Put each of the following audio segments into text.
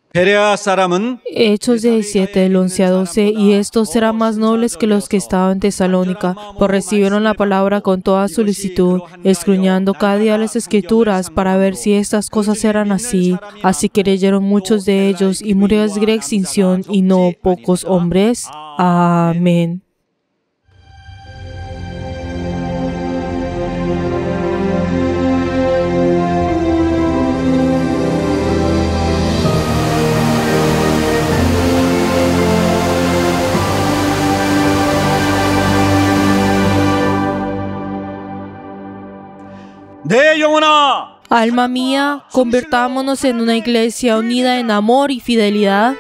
베레아 사람은 Hechos 17, del 11 a 12, y estos serán más nobles que los que estaban en Tesalónica, pues recibieron la palabra con toda solicitud, escudriñando cada día las Escrituras para ver si estas cosas eran así. Así creyeron muchos de ellos, y murió de gran extinción, y no pocos hombres. Amén. 내 영혼아, Alma mía, convertámonos en una iglesia unida en amor y fidelidad.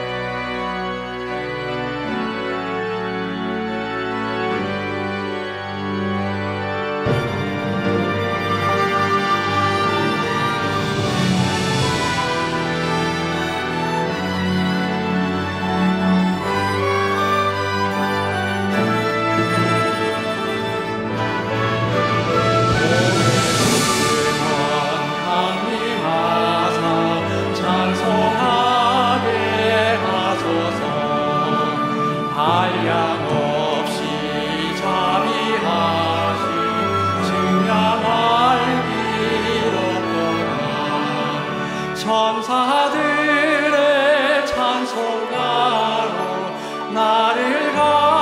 천사들의 찬송가로 나를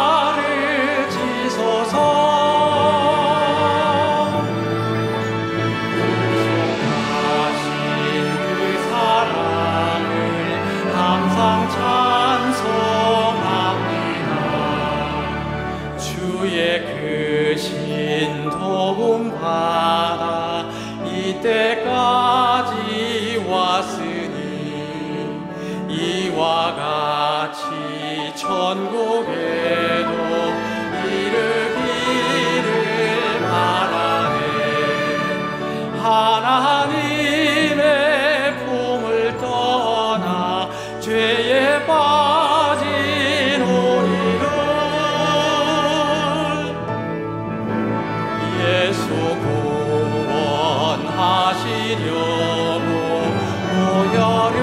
가르치소서. 구속하신 그 사랑을 항상 찬송합니다. 주의 크신 도움 받아 이때까지 왔으니 이와 같이 천국에도 이르기를 바라네. 하나님의 품을 떠나 죄에 빠진 우리를 예수 구원하시려고 모여를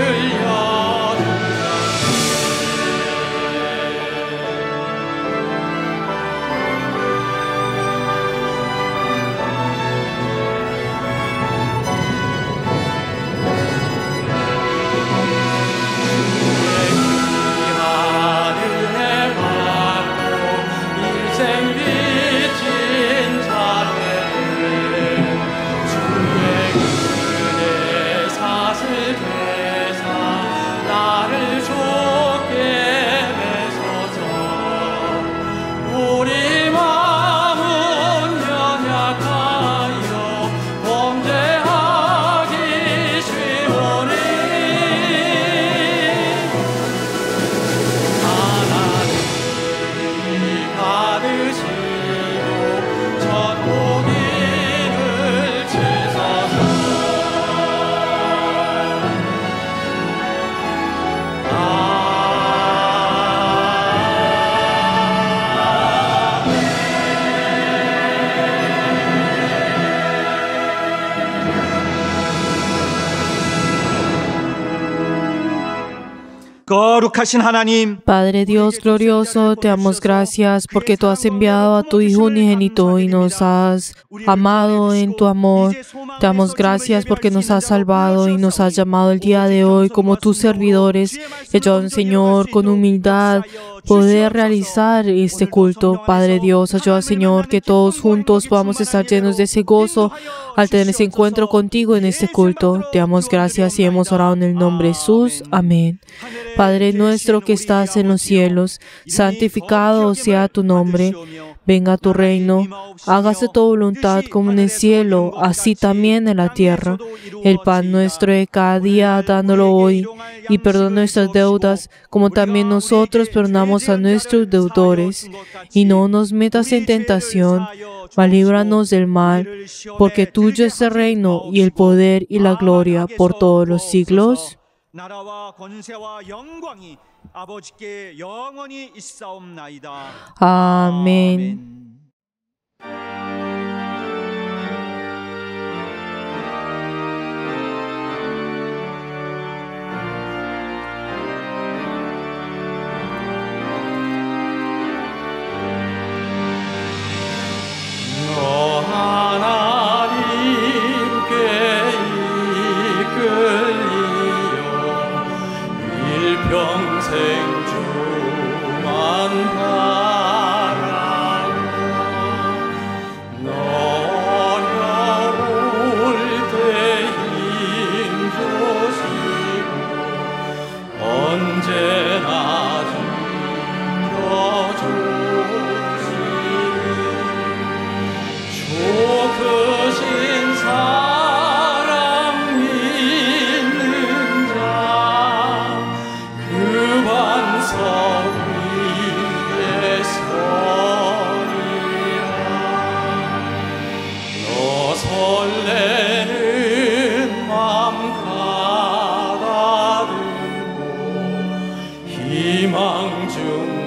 거룩하신 하나님, Padre Dios glorioso, te damos gracias porque tú has enviado a tu Hijo unigénito y nos has amado en tu amor. Te damos gracias porque nos has salvado y nos has llamado el día de hoy como tus servidores. Que yo, Señor, con humildad poder realizar este culto. Padre Dios, ayuda, Señor, que todos juntos podamos estar llenos de ese gozo al tener ese encuentro contigo en este culto. Te damos gracias y hemos orado en el nombre de Jesús. Amén. Padre nuestro que estás en los cielos, santificado sea tu nombre. Venga tu reino, hágase tu voluntad como en el cielo, así también en la tierra. El pan nuestro de cada día, dándolo hoy, y perdona nuestras deudas, como también nosotros perdonamos a nuestros deudores. Y no nos metas en tentación, mas líbranos del mal, porque tuyo es el reino, y el poder, y la gloria, por todos los siglos. 나라와 권세와 영광이 아버지께 영원히 있사옵나이다. Amén. 설레는 맘 가다듬고 희망 중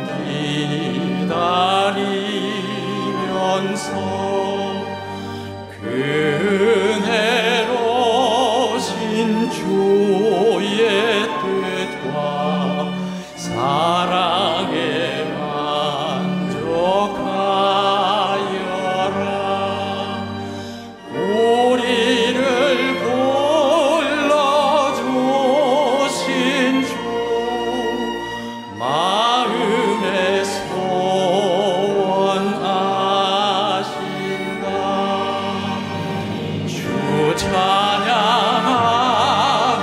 기다리면서 그네로신 주의 뜻과 사랑에 만족하여라. 우리를 불러주신 주 마음의 소원 아신다. 주 찬양하고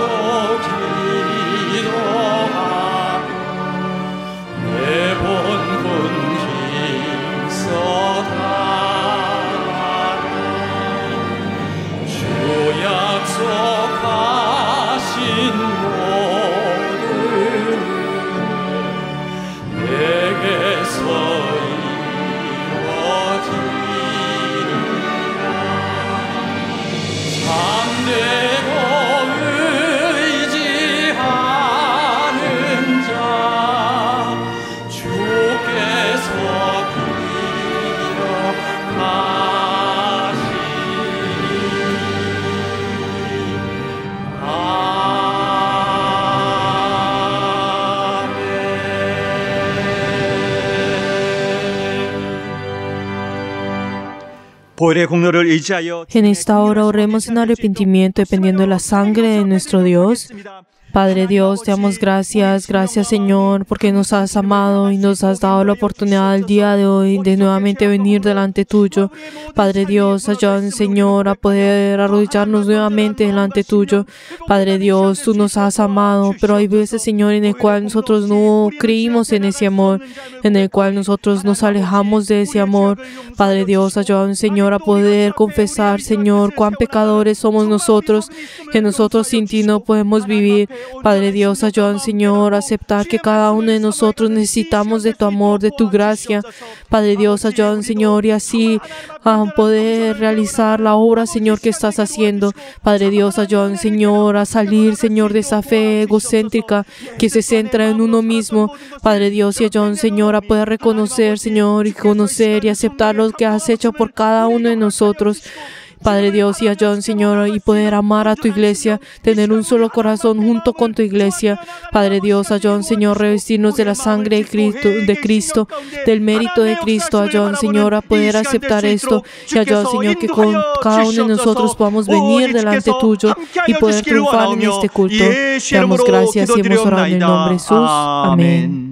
기도하고 내 본분 힘써 다하라. 주 약속하신 모든 은혜 내게서 이루어지리라. 참되고 의지하는 자 주께서 보혈의 공로를 의지하여 En esta hora oremos en arrepentimiento dependiendo de la sangre de nuestro Dios. Padre Dios, te damos gracias, gracias Señor, porque nos has amado y nos has dado la oportunidad el día de hoy de nuevamente venir delante tuyo. Padre Dios, ayúdanos Señor a poder arrodillarnos nuevamente delante tuyo. Padre Dios, tú nos has amado, pero hay veces Señor en el cual nosotros no creímos en ese amor, en el cual nosotros nos alejamos de ese amor. Padre Dios, ayúdanos Señor a poder confesar Señor cuán pecadores somos nosotros, que nosotros sin ti no podemos vivir. Padre Dios, ayúdanos Señor a aceptar que cada uno de nosotros necesitamos de tu amor, de tu gracia. Padre Dios, ayúdanos Señor y así a poder realizar la obra Señor que estás haciendo. Padre Dios, ayúdanos Señor a salir Señor de esa fe egocéntrica que se centra en uno mismo. Padre Dios, y ayúdanos Señor a poder reconocer Señor y conocer y aceptar lo que has hecho por cada uno de nosotros. Padre Dios, y ayúdanos, Señor, y poder amar a tu iglesia, tener un solo corazón junto con tu iglesia. Padre Dios, ayúdanos, Señor, revestirnos de la sangre de Cristo, del mérito de Cristo. Ayúdanos, Señor, a poder aceptar esto. Y ayúdanos, Señor, que con cada uno de nosotros podamos venir delante tuyo y poder triunfar en este culto. Te damos gracias y hemos orado en el nombre de Jesús. Amén.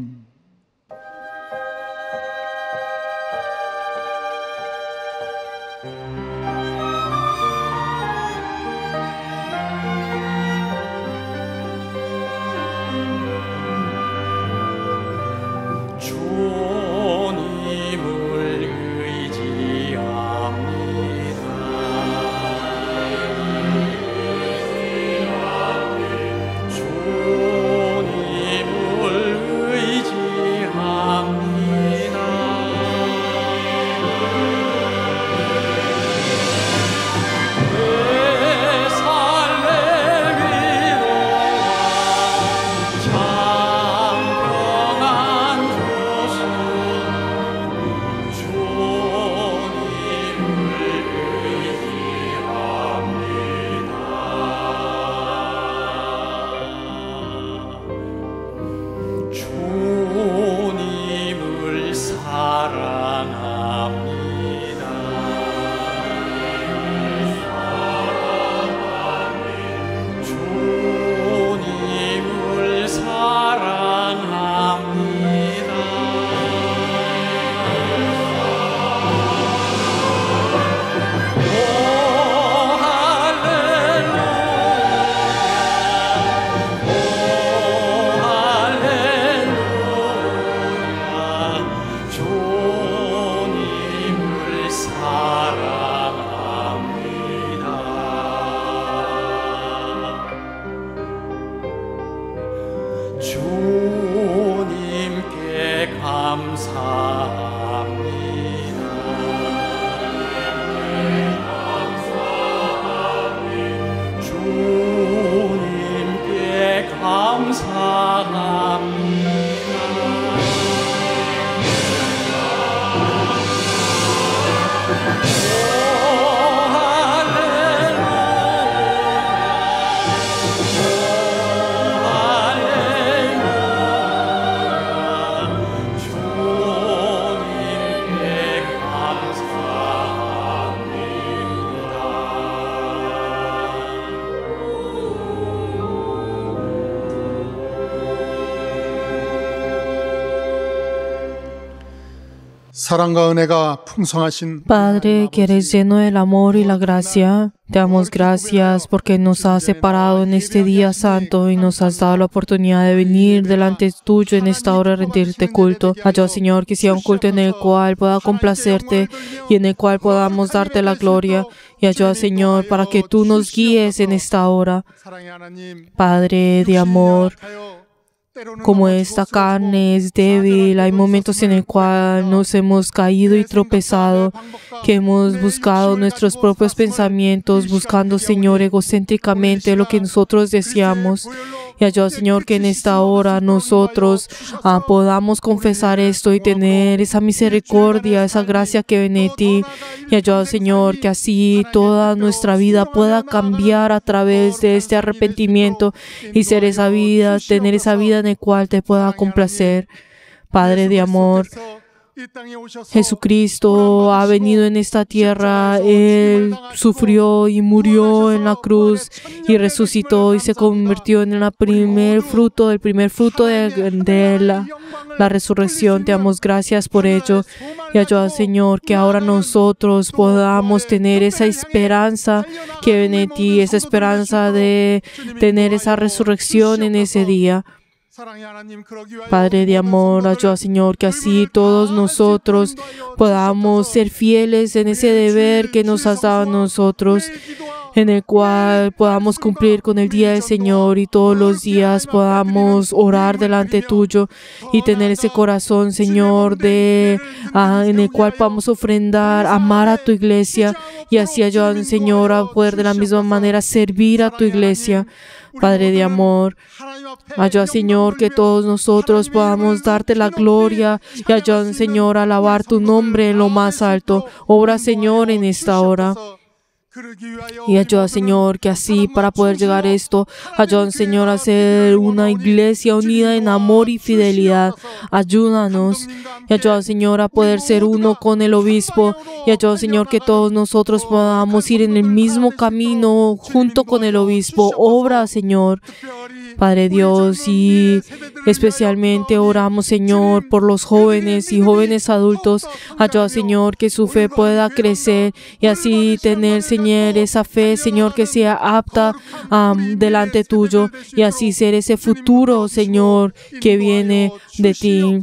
사랑과 은혜가 풍성하신 Padre, que eres lleno del amor y la gracia, te damos gracias porque nos has separado en este día santo y nos has dado la oportunidad de venir delante tuyo en esta hora a rendirte culto. Ayuda, Señor, que sea un culto en el cual pueda complacerte y en el cual podamos darte la gloria. Y ayuda, Señor, para que tú nos guíes en esta hora. 사랑의 하나님, Padre de amor, como esta carne es débil, hay momentos en el cual nos hemos caído y tropezado, que hemos buscado nuestros propios pensamientos, buscando, Señor, egocéntricamente lo que nosotros deseamos. Y ayuda, Señor, que en esta hora nosotros podamos confesar esto y tener esa misericordia, esa gracia que viene de ti. Y ayuda, Señor, que así toda nuestra vida pueda cambiar a través de este arrepentimiento y ser esa vida, tener esa vida en la cual te pueda complacer. Padre de amor, Jesucristo ha venido en esta tierra, Él sufrió y murió en la cruz y resucitó y se convirtió en el primer fruto de la resurrección. Te damos gracias por ello y ayuda, Señor, que ahora nosotros podamos tener esa esperanza que viene de ti, esa esperanza de tener esa resurrección en ese día. Padre de amor, ayuda, Señor, que así todos nosotros podamos ser fieles en ese deber que nos has dado a nosotros, en el cual podamos cumplir con el día del Señor y todos los días podamos orar delante tuyo y tener ese corazón, Señor, en el cual podamos ofrendar, amar a tu iglesia y así ayudar, Señor, a poder de la misma manera servir a tu iglesia. Padre de amor, ayuda, Señor, que todos nosotros podamos darte la gloria y ayuda, Señor, a alabar tu nombre en lo más alto. Obra, Señor, en esta hora. Y ayuda, Señor, que así para poder llegar a esto, ayuda, Señor, a ser una iglesia unida en amor y fidelidad. Ayúdanos. Y ayuda, Señor, a poder ser uno con el obispo. Y ayuda, Señor, que todos nosotros podamos ir en el mismo camino junto con el obispo. Obra, Señor. Padre Dios, y especialmente oramos, Señor, por los jóvenes y jóvenes adultos. Ayuda, Señor, que su fe pueda crecer y así tener, Señor, esa fe, Señor, que sea apta delante tuyo y así ser ese futuro, Señor, que viene de ti.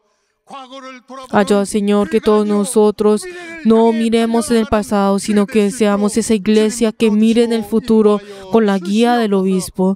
Ayuda, Señor, que todos nosotros no miremos en el pasado, sino que seamos esa iglesia que mire en el futuro con la guía del obispo.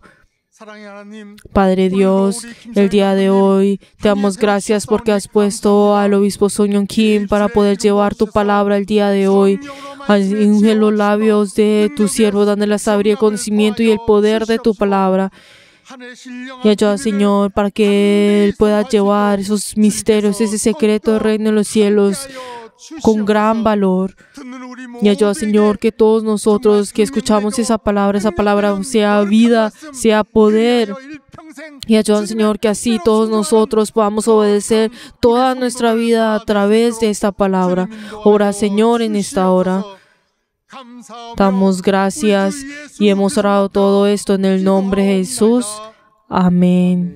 Padre Dios, el día de hoy te damos gracias porque has puesto al obispo Sonyeon Kim para poder llevar tu palabra el día de hoy. Unge los labios de tu siervo, dándole la sabiduría, el conocimiento y el poder de tu palabra. Y ayuda, Señor, para que Él pueda llevar esos misterios, ese secreto del reino de los cielos con gran valor. Y ayuda, Señor, que todos nosotros que escuchamos esa palabra sea vida, sea poder. Y ayuda, Señor, que así todos nosotros podamos obedecer toda nuestra vida a través de esta palabra. Ora, Señor, en esta hora. Damos gracias y hemos orado todo esto en el nombre de Jesús. Amén.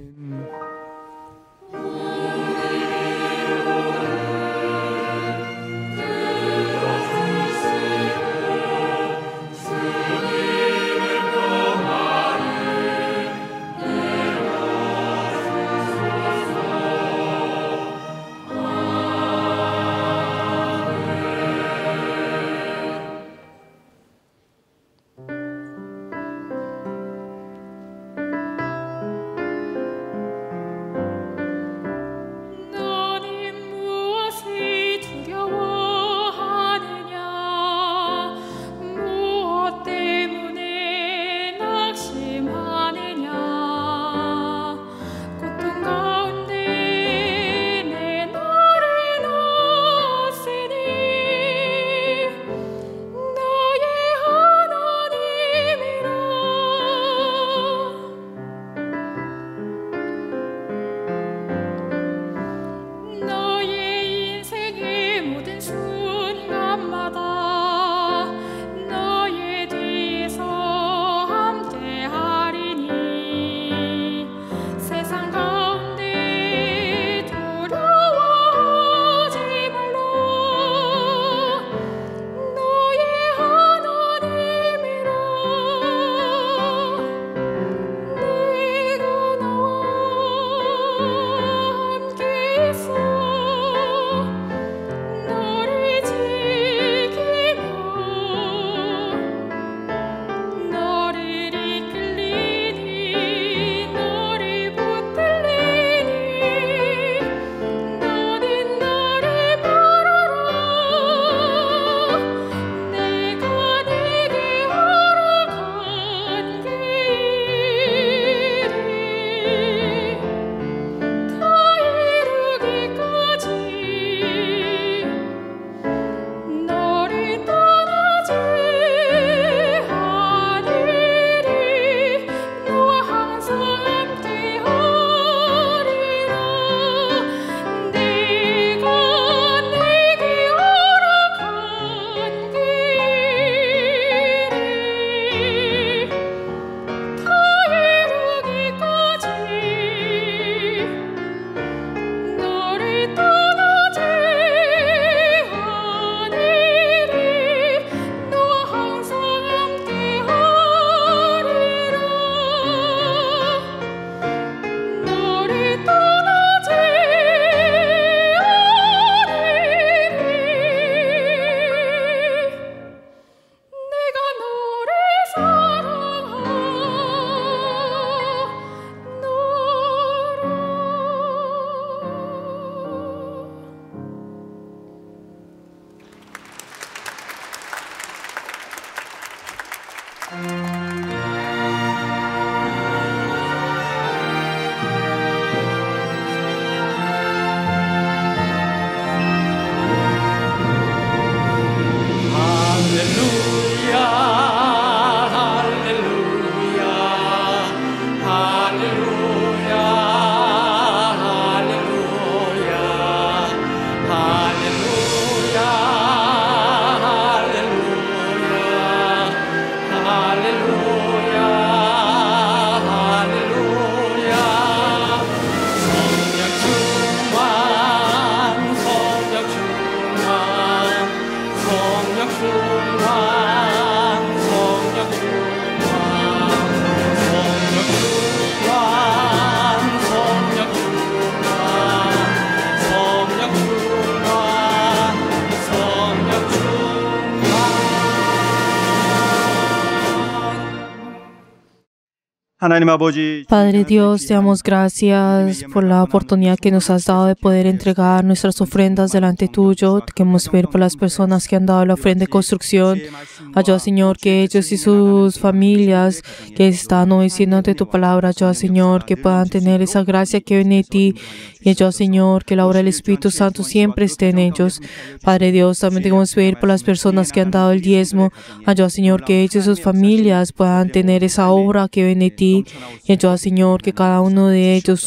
하나님 아버지, Padre Dios, te damos gracias por la oportunidad que nos has dado de poder entregar nuestras ofrendas delante tuyo. Te queremos pedir por las personas que han dado la ofrenda de construcción. Ayuda, Señor, que ellos y sus familias que están obedeciendo ante tu palabra, ayuda, Señor, que puedan tener esa gracia que viene de ti. Y ayuda, Señor, que la obra del Espíritu Santo siempre esté en ellos. Padre Dios, también te queremos pedir por las personas que han dado el diezmo. Ayuda, Señor, que ellos y sus familias puedan tener esa obra que viene de ti. Y ayuda, Señor, que cada uno de ellos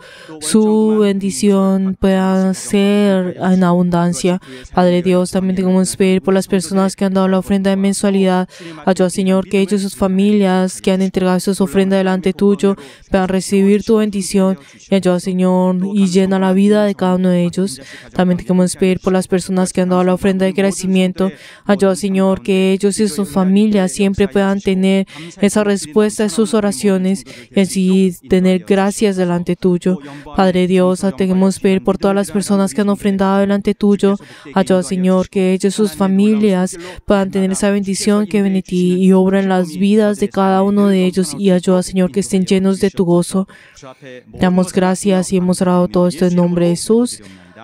su bendición pueda ser en abundancia. Padre Dios, también te queremos pedir por las personas que han dado la ofrenda de mensualidad. Ayuda, Señor, que ellos y sus familias que han entregado sus ofrendas delante tuyo puedan recibir tu bendición. Y ayuda, Señor, y llena la vida de cada uno de ellos. También te queremos pedir por las personas que han dado la ofrenda de crecimiento. Ayuda, Señor, que ellos y sus familias siempre puedan tener esa respuesta a sus oraciones y así tener gracias delante tuyo. Padre Dios, te queremos pedir por todas las personas que han ofrendado delante tuyo. Ayuda, Señor, que ellos y sus familias puedan tener esa bendición que viene de ti y obra en las vidas de cada uno de ellos. Y ayuda, Señor, que estén llenos de tu gozo. Te damos gracias y hemos orado todo esto en nombre de Jesús.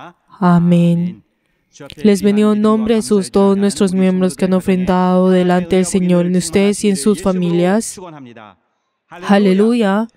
Amén. Les bendigo en nombre de Jesús todos nuestros miembros que han ofrendado delante del Señor, en ustedes y en sus familias. Aleluya.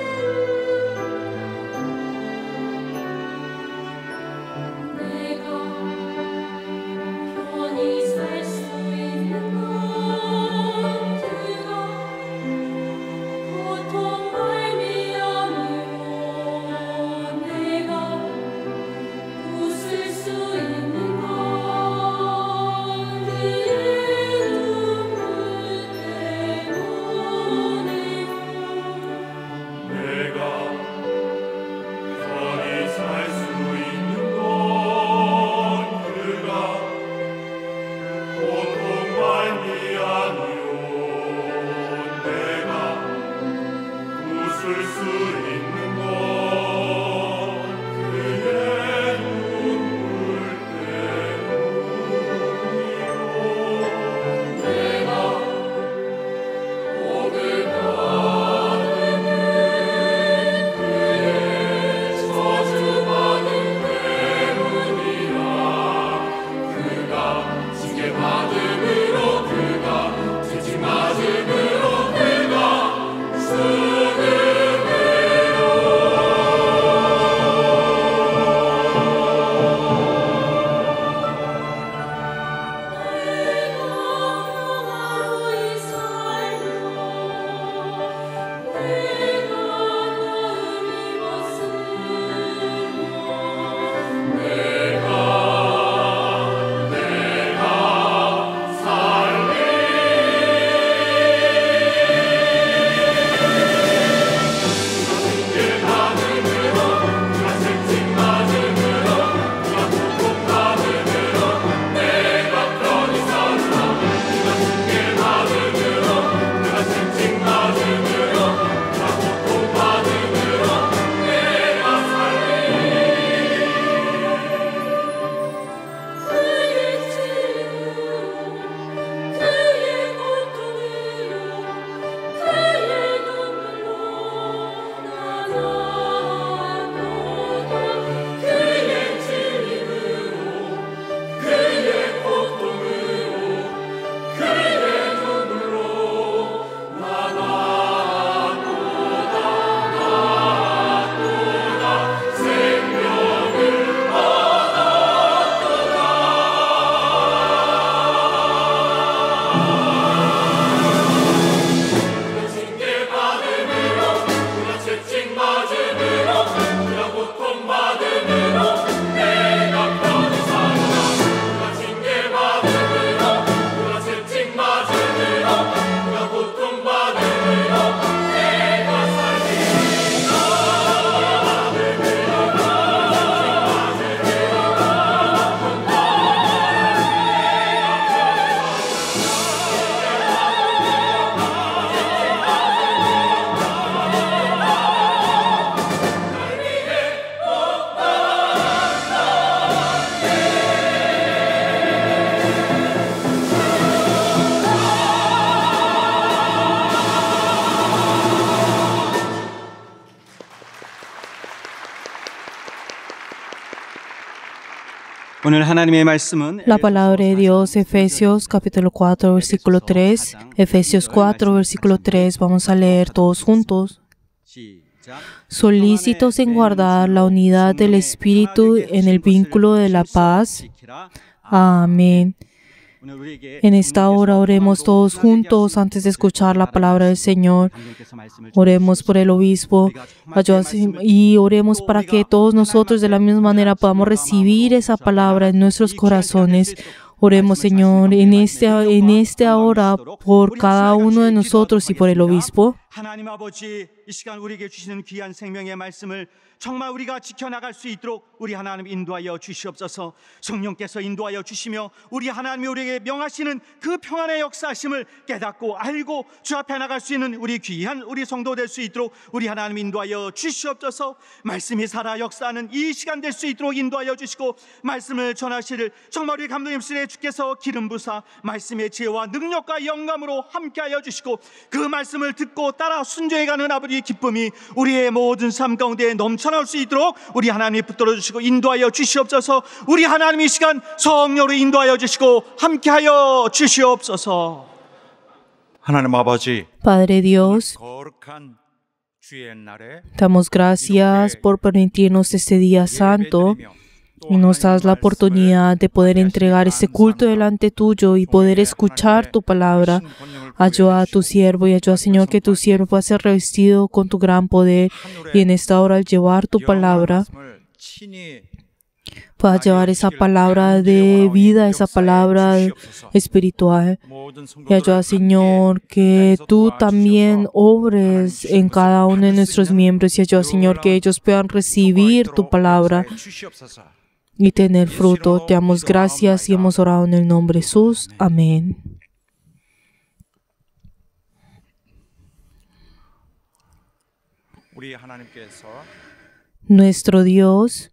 내가 오늘 하나님의 말씀은 La palabra de Dios, Efesios capítulo 4, versículo 3. Efesios 4, versículo 3. Vamos a leer todos juntos. 시작. Solícitos en guardar la unidad del Espíritu en el vínculo de la paz. Amén. En esta hora oremos todos juntos antes de escuchar la palabra del Señor. Oremos por el obispo y oremos para que todos nosotros de la misma manera podamos recibir esa palabra en nuestros corazones. Oremos, Señor, en esta hora por cada uno de nosotros y por el obispo. 하나님 아버지, 이 시간 우리에게 주시는 귀한 생명의 말씀을 정말 우리가 지켜나갈 수 있도록 우리 하나님 인도하여 주시옵소서. 성령께서 인도하여 주시며 우리 하나님이 우리에게 명하시는 그 평안의 역사하심을 깨닫고 알고 주 앞에 나갈 수 있는 우리 귀한 우리 성도 될 수 있도록 우리 하나님 인도하여 주시옵소서. 말씀이 살아 역사하는 이 시간 될 수 있도록 인도하여 주시고 말씀을 전하시를 정말 우리 감독님실에 주께서 기름 부사 말씀의 지혜와 능력과 영감으로 함께하여 주시고 그 말씀을 듣고 따라 순종해가는 아버지의 기쁨이 우리의 모든 삶 가운데 넘쳐나올 수 있도록 우리 하나님이 붙들어 주시고 인도하여 주시옵소서. 우리 하나님 이 시간 성령으로 인도하여 주시고 함께하여 주시옵소서. 하나님 아버지, Padre Dios, 거룩한 주의 날에 damos gracias por permitirnos este día santo y nos das la oportunidad de poder entregar este culto delante tuyo y poder escuchar tu palabra. Ayuda a tu siervo y ayuda, Señor, que tu siervo pueda ser revestido con tu gran poder y en esta hora al llevar tu palabra pueda llevar esa palabra de vida, esa palabra espiritual. Y ayuda, Señor, que tú también obres en cada uno de nuestros miembros y ayuda, Señor, que ellos puedan recibir tu palabra y tener fruto. Te damos gracias y hemos orado en el nombre de Jesús. Amén. 우리 하나님께서 Nuestro Dios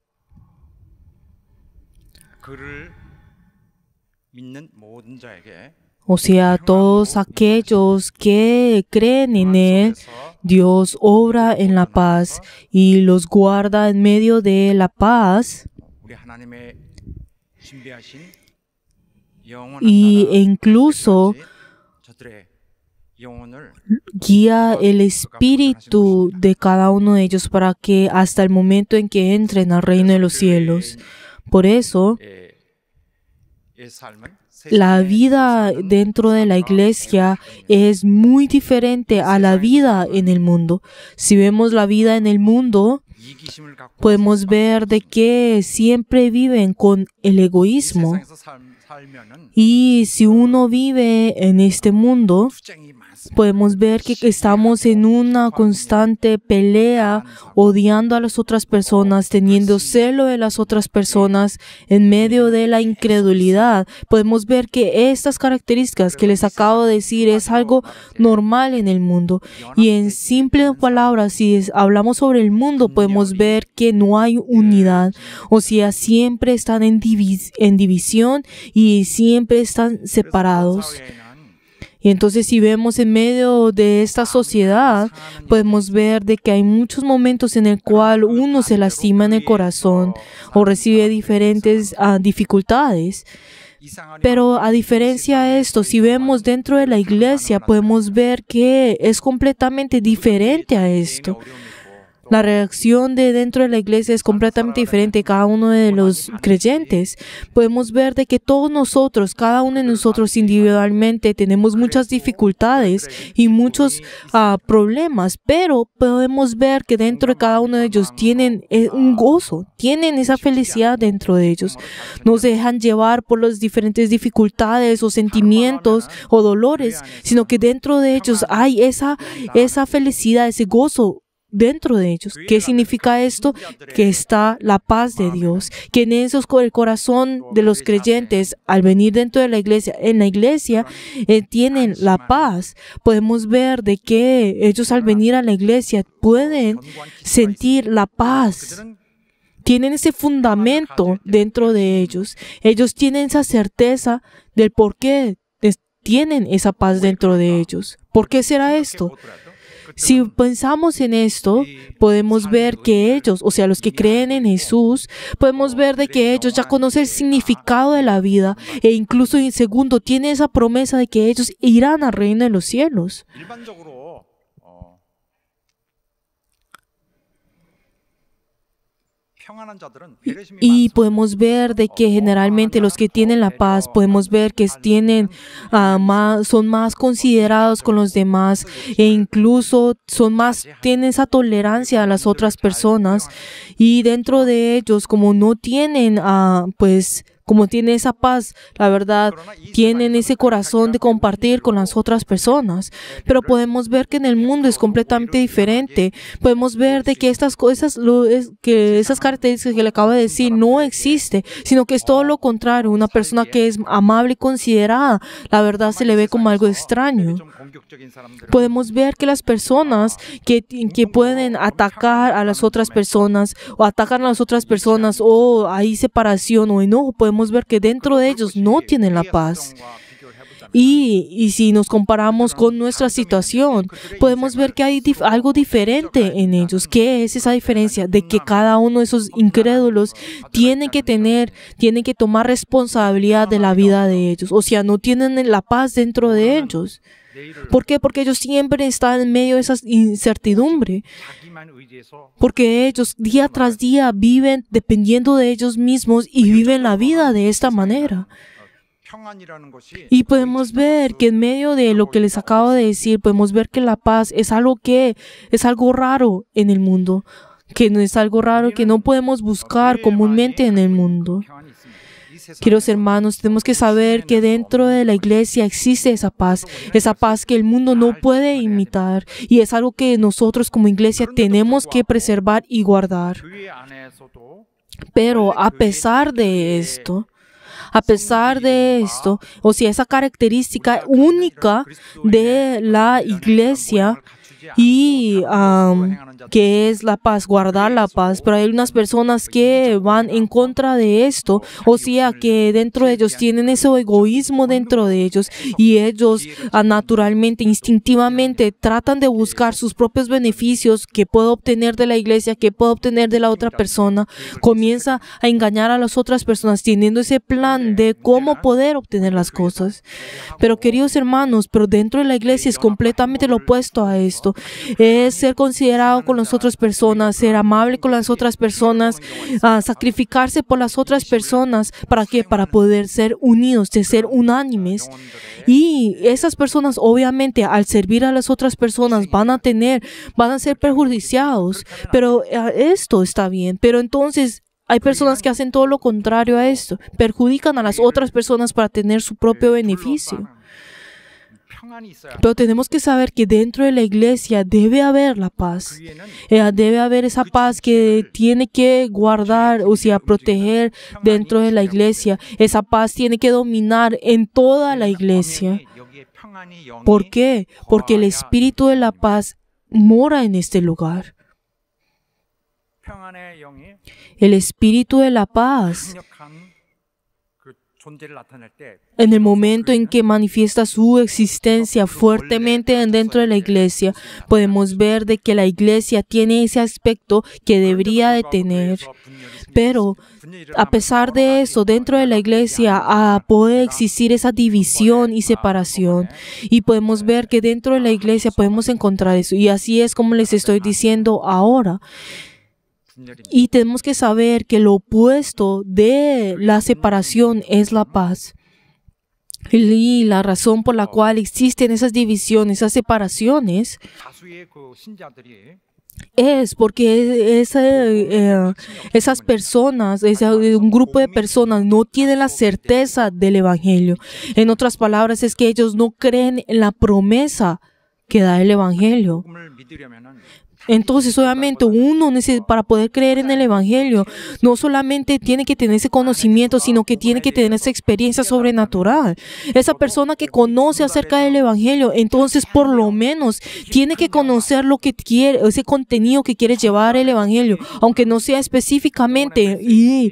그를 믿는 모든 자에게 o sea, todos aquellos que creen en Él, Dios obra en la paz y los guarda en medio de la paz. 우리 하나님의 신비하신 영원한 Y 나라 incluso 저들의 영혼을 guía el espíritu de cada uno de ellos para que hasta el momento en que entren al reino de los cielos. Por eso, 의 삶은 la vida dentro de la iglesia es muy diferente a la vida en el mundo. Si vemos la vida en el mundo, 이기심을 갖고 podemos ver de que siempre viven con el egoísmo. 세상에서 살면은 Y si uno vive en este mundo, 투쟁이 많습니다. podemos ver que estamos en una constante pelea, odiando a las otras personas, teniendo celo de las otras personas en medio de la incredulidad. Podemos ver que estas características que les acabo de decir es algo normal en el mundo. Y en simples palabras, si hablamos sobre el mundo, podemos ver que no hay unidad. O sea, siempre están en división y siempre están separados. Y entonces si vemos en medio de esta sociedad, podemos ver de que hay muchos momentos en el cual uno se lastima en el corazón o recibe diferentes dificultades. Pero a diferencia de esto, si vemos dentro de la iglesia, podemos ver que es completamente diferente a esto. La reacción de dentro de la iglesia es completamente diferente cada uno de los creyentes. Podemos ver de que todos nosotros, cada uno de nosotros individualmente tenemos muchas dificultades y muchos problemas, pero podemos ver que dentro de cada uno de ellos tienen un gozo, tienen esa felicidad dentro de ellos. No se dejan llevar por las diferentes dificultades o sentimientos o dolores, sino que dentro de ellos hay esa felicidad, ese gozo dentro de ellos. ¿Qué significa esto? Que está la paz de Dios, que en esos el corazón de los creyentes al venir dentro de la iglesia, en la iglesia tienen la paz. Podemos ver de que ellos al venir a la iglesia pueden sentir la paz. Tienen ese fundamento dentro de ellos. Ellos tienen esa certeza del por qué tienen esa paz dentro de ellos. ¿Por qué será esto? Si pensamos en esto, podemos ver que ellos, o sea, los que creen en Jesús, podemos ver de que ellos ya conocen el significado de la vida e incluso en segundo tienen esa promesa de que ellos irán al reino de los cielos. 일반적으로 평안한 자들은 배려심이 Y 많습니다. podemos ver de que generalmente los que tienen la paz, podemos ver que son más considerados con los demás e incluso tienen esa tolerancia a las otras personas. Y dentro de ellos, como no tienen, como tienen esa paz, la verdad, tienen ese corazón de compartir con las otras personas. Pero podemos ver que en el mundo es completamente diferente. Podemos ver de que estas cosas, que esas características que le acabo de decir no existe, sino que es todo lo contrario. Una persona que es amable y considerada, la verdad se le ve como algo extraño. 좀 공격적인 사람들은 Podemos ver que las personas que pueden atacar a las otras personas o atacan a las otras personas o hay separación o enojo, podemos ver que dentro de ellos no tienen la paz. Y si nos comparamos con nuestra situación, podemos ver que hay algo diferente en ellos. ¿Qué es esa diferencia? De que cada uno de esos incrédulos tiene que tomar responsabilidad de la vida de ellos. O sea, no tienen la paz dentro de ellos. ¿Por qué? Porque ellos siempre están en medio de esa incertidumbre. 자기만 의지해서 Porque ellos día tras día viven dependiendo de ellos mismos y viven la vida de esta manera. 평안이라는 것이 Y podemos ver que en medio de lo que les acabo de decir, podemos ver que la paz es algo raro en el mundo, que no es algo raro que no podemos buscar comúnmente en el mundo. 평안이 있습니다. 이 세상에 Queridos hermanos, tenemos que saber que dentro de la iglesia existe esa paz que el mundo no puede imitar y es algo que nosotros como iglesia tenemos que preservar y guardar. 교회 안에서도 Pero a pesar de esto, o sea, esa característica única de la iglesia y que es la paz, guardar la paz, pero hay unas personas que van en contra de esto, o sea, que dentro de ellos tienen ese egoísmo dentro de ellos y ellos naturalmente, instintivamente tratan de buscar sus propios beneficios que puedo obtener de la iglesia, que puedo obtener de la otra persona, comienza a engañar a las otras personas teniendo ese plan de cómo poder obtener las cosas. Pero queridos hermanos, pero dentro de la iglesia es completamente lo opuesto a esto. Es ser considerado con las otras personas, ser amable con las otras personas, sacrificarse por las otras personas. ¿Para qué? Para poder ser unidos, de ser unánimes. Y esas personas, obviamente, al servir a las otras personas, van a ser perjudicados. Pero esto está bien. Pero entonces, hay personas que hacen todo lo contrario a esto. Perjudican a las otras personas para tener su propio beneficio. 평안이 있어야 Pero tenemos que saber que dentro de la iglesia debe haber la paz. Debe haber esa paz que tiene que guardar, o sea, proteger dentro de la iglesia. Esa paz tiene que dominar en toda la iglesia. 여기에 평안이 영이 ¿Por qué? Porque el espíritu de la paz mora en este lugar. 평안의 영이 El espíritu de la paz 강력한 그 존재를 나타낼 때 En el momento en que manifiesta su existencia fuertemente dentro de la iglesia, podemos ver de que la iglesia tiene ese aspecto que debería de tener. Pero a pesar de eso, dentro de la iglesia puede existir esa división y separación. Y podemos ver que dentro de la iglesia podemos encontrar eso. Y así es como les estoy diciendo ahora. Y tenemos que saber que lo opuesto de la separación es la paz. Y la razón por la cual existen esas divisiones, esas separaciones, 다수의 그 신자들이 es porque esas personas, un grupo de personas no tienen la certeza del Evangelio. En otras palabras, es que ellos no creen en la promesa que da el Evangelio. 복음을 믿으려면은 Entonces, obviamente, uno para poder creer en el Evangelio, no solamente tiene que tener ese conocimiento, sino que tiene que tener esa experiencia sobrenatural. Esa persona que conoce acerca del Evangelio, entonces, por lo menos, tiene que conocer lo que quiere, ese contenido que quiere llevar el Evangelio, aunque no sea específicamente, y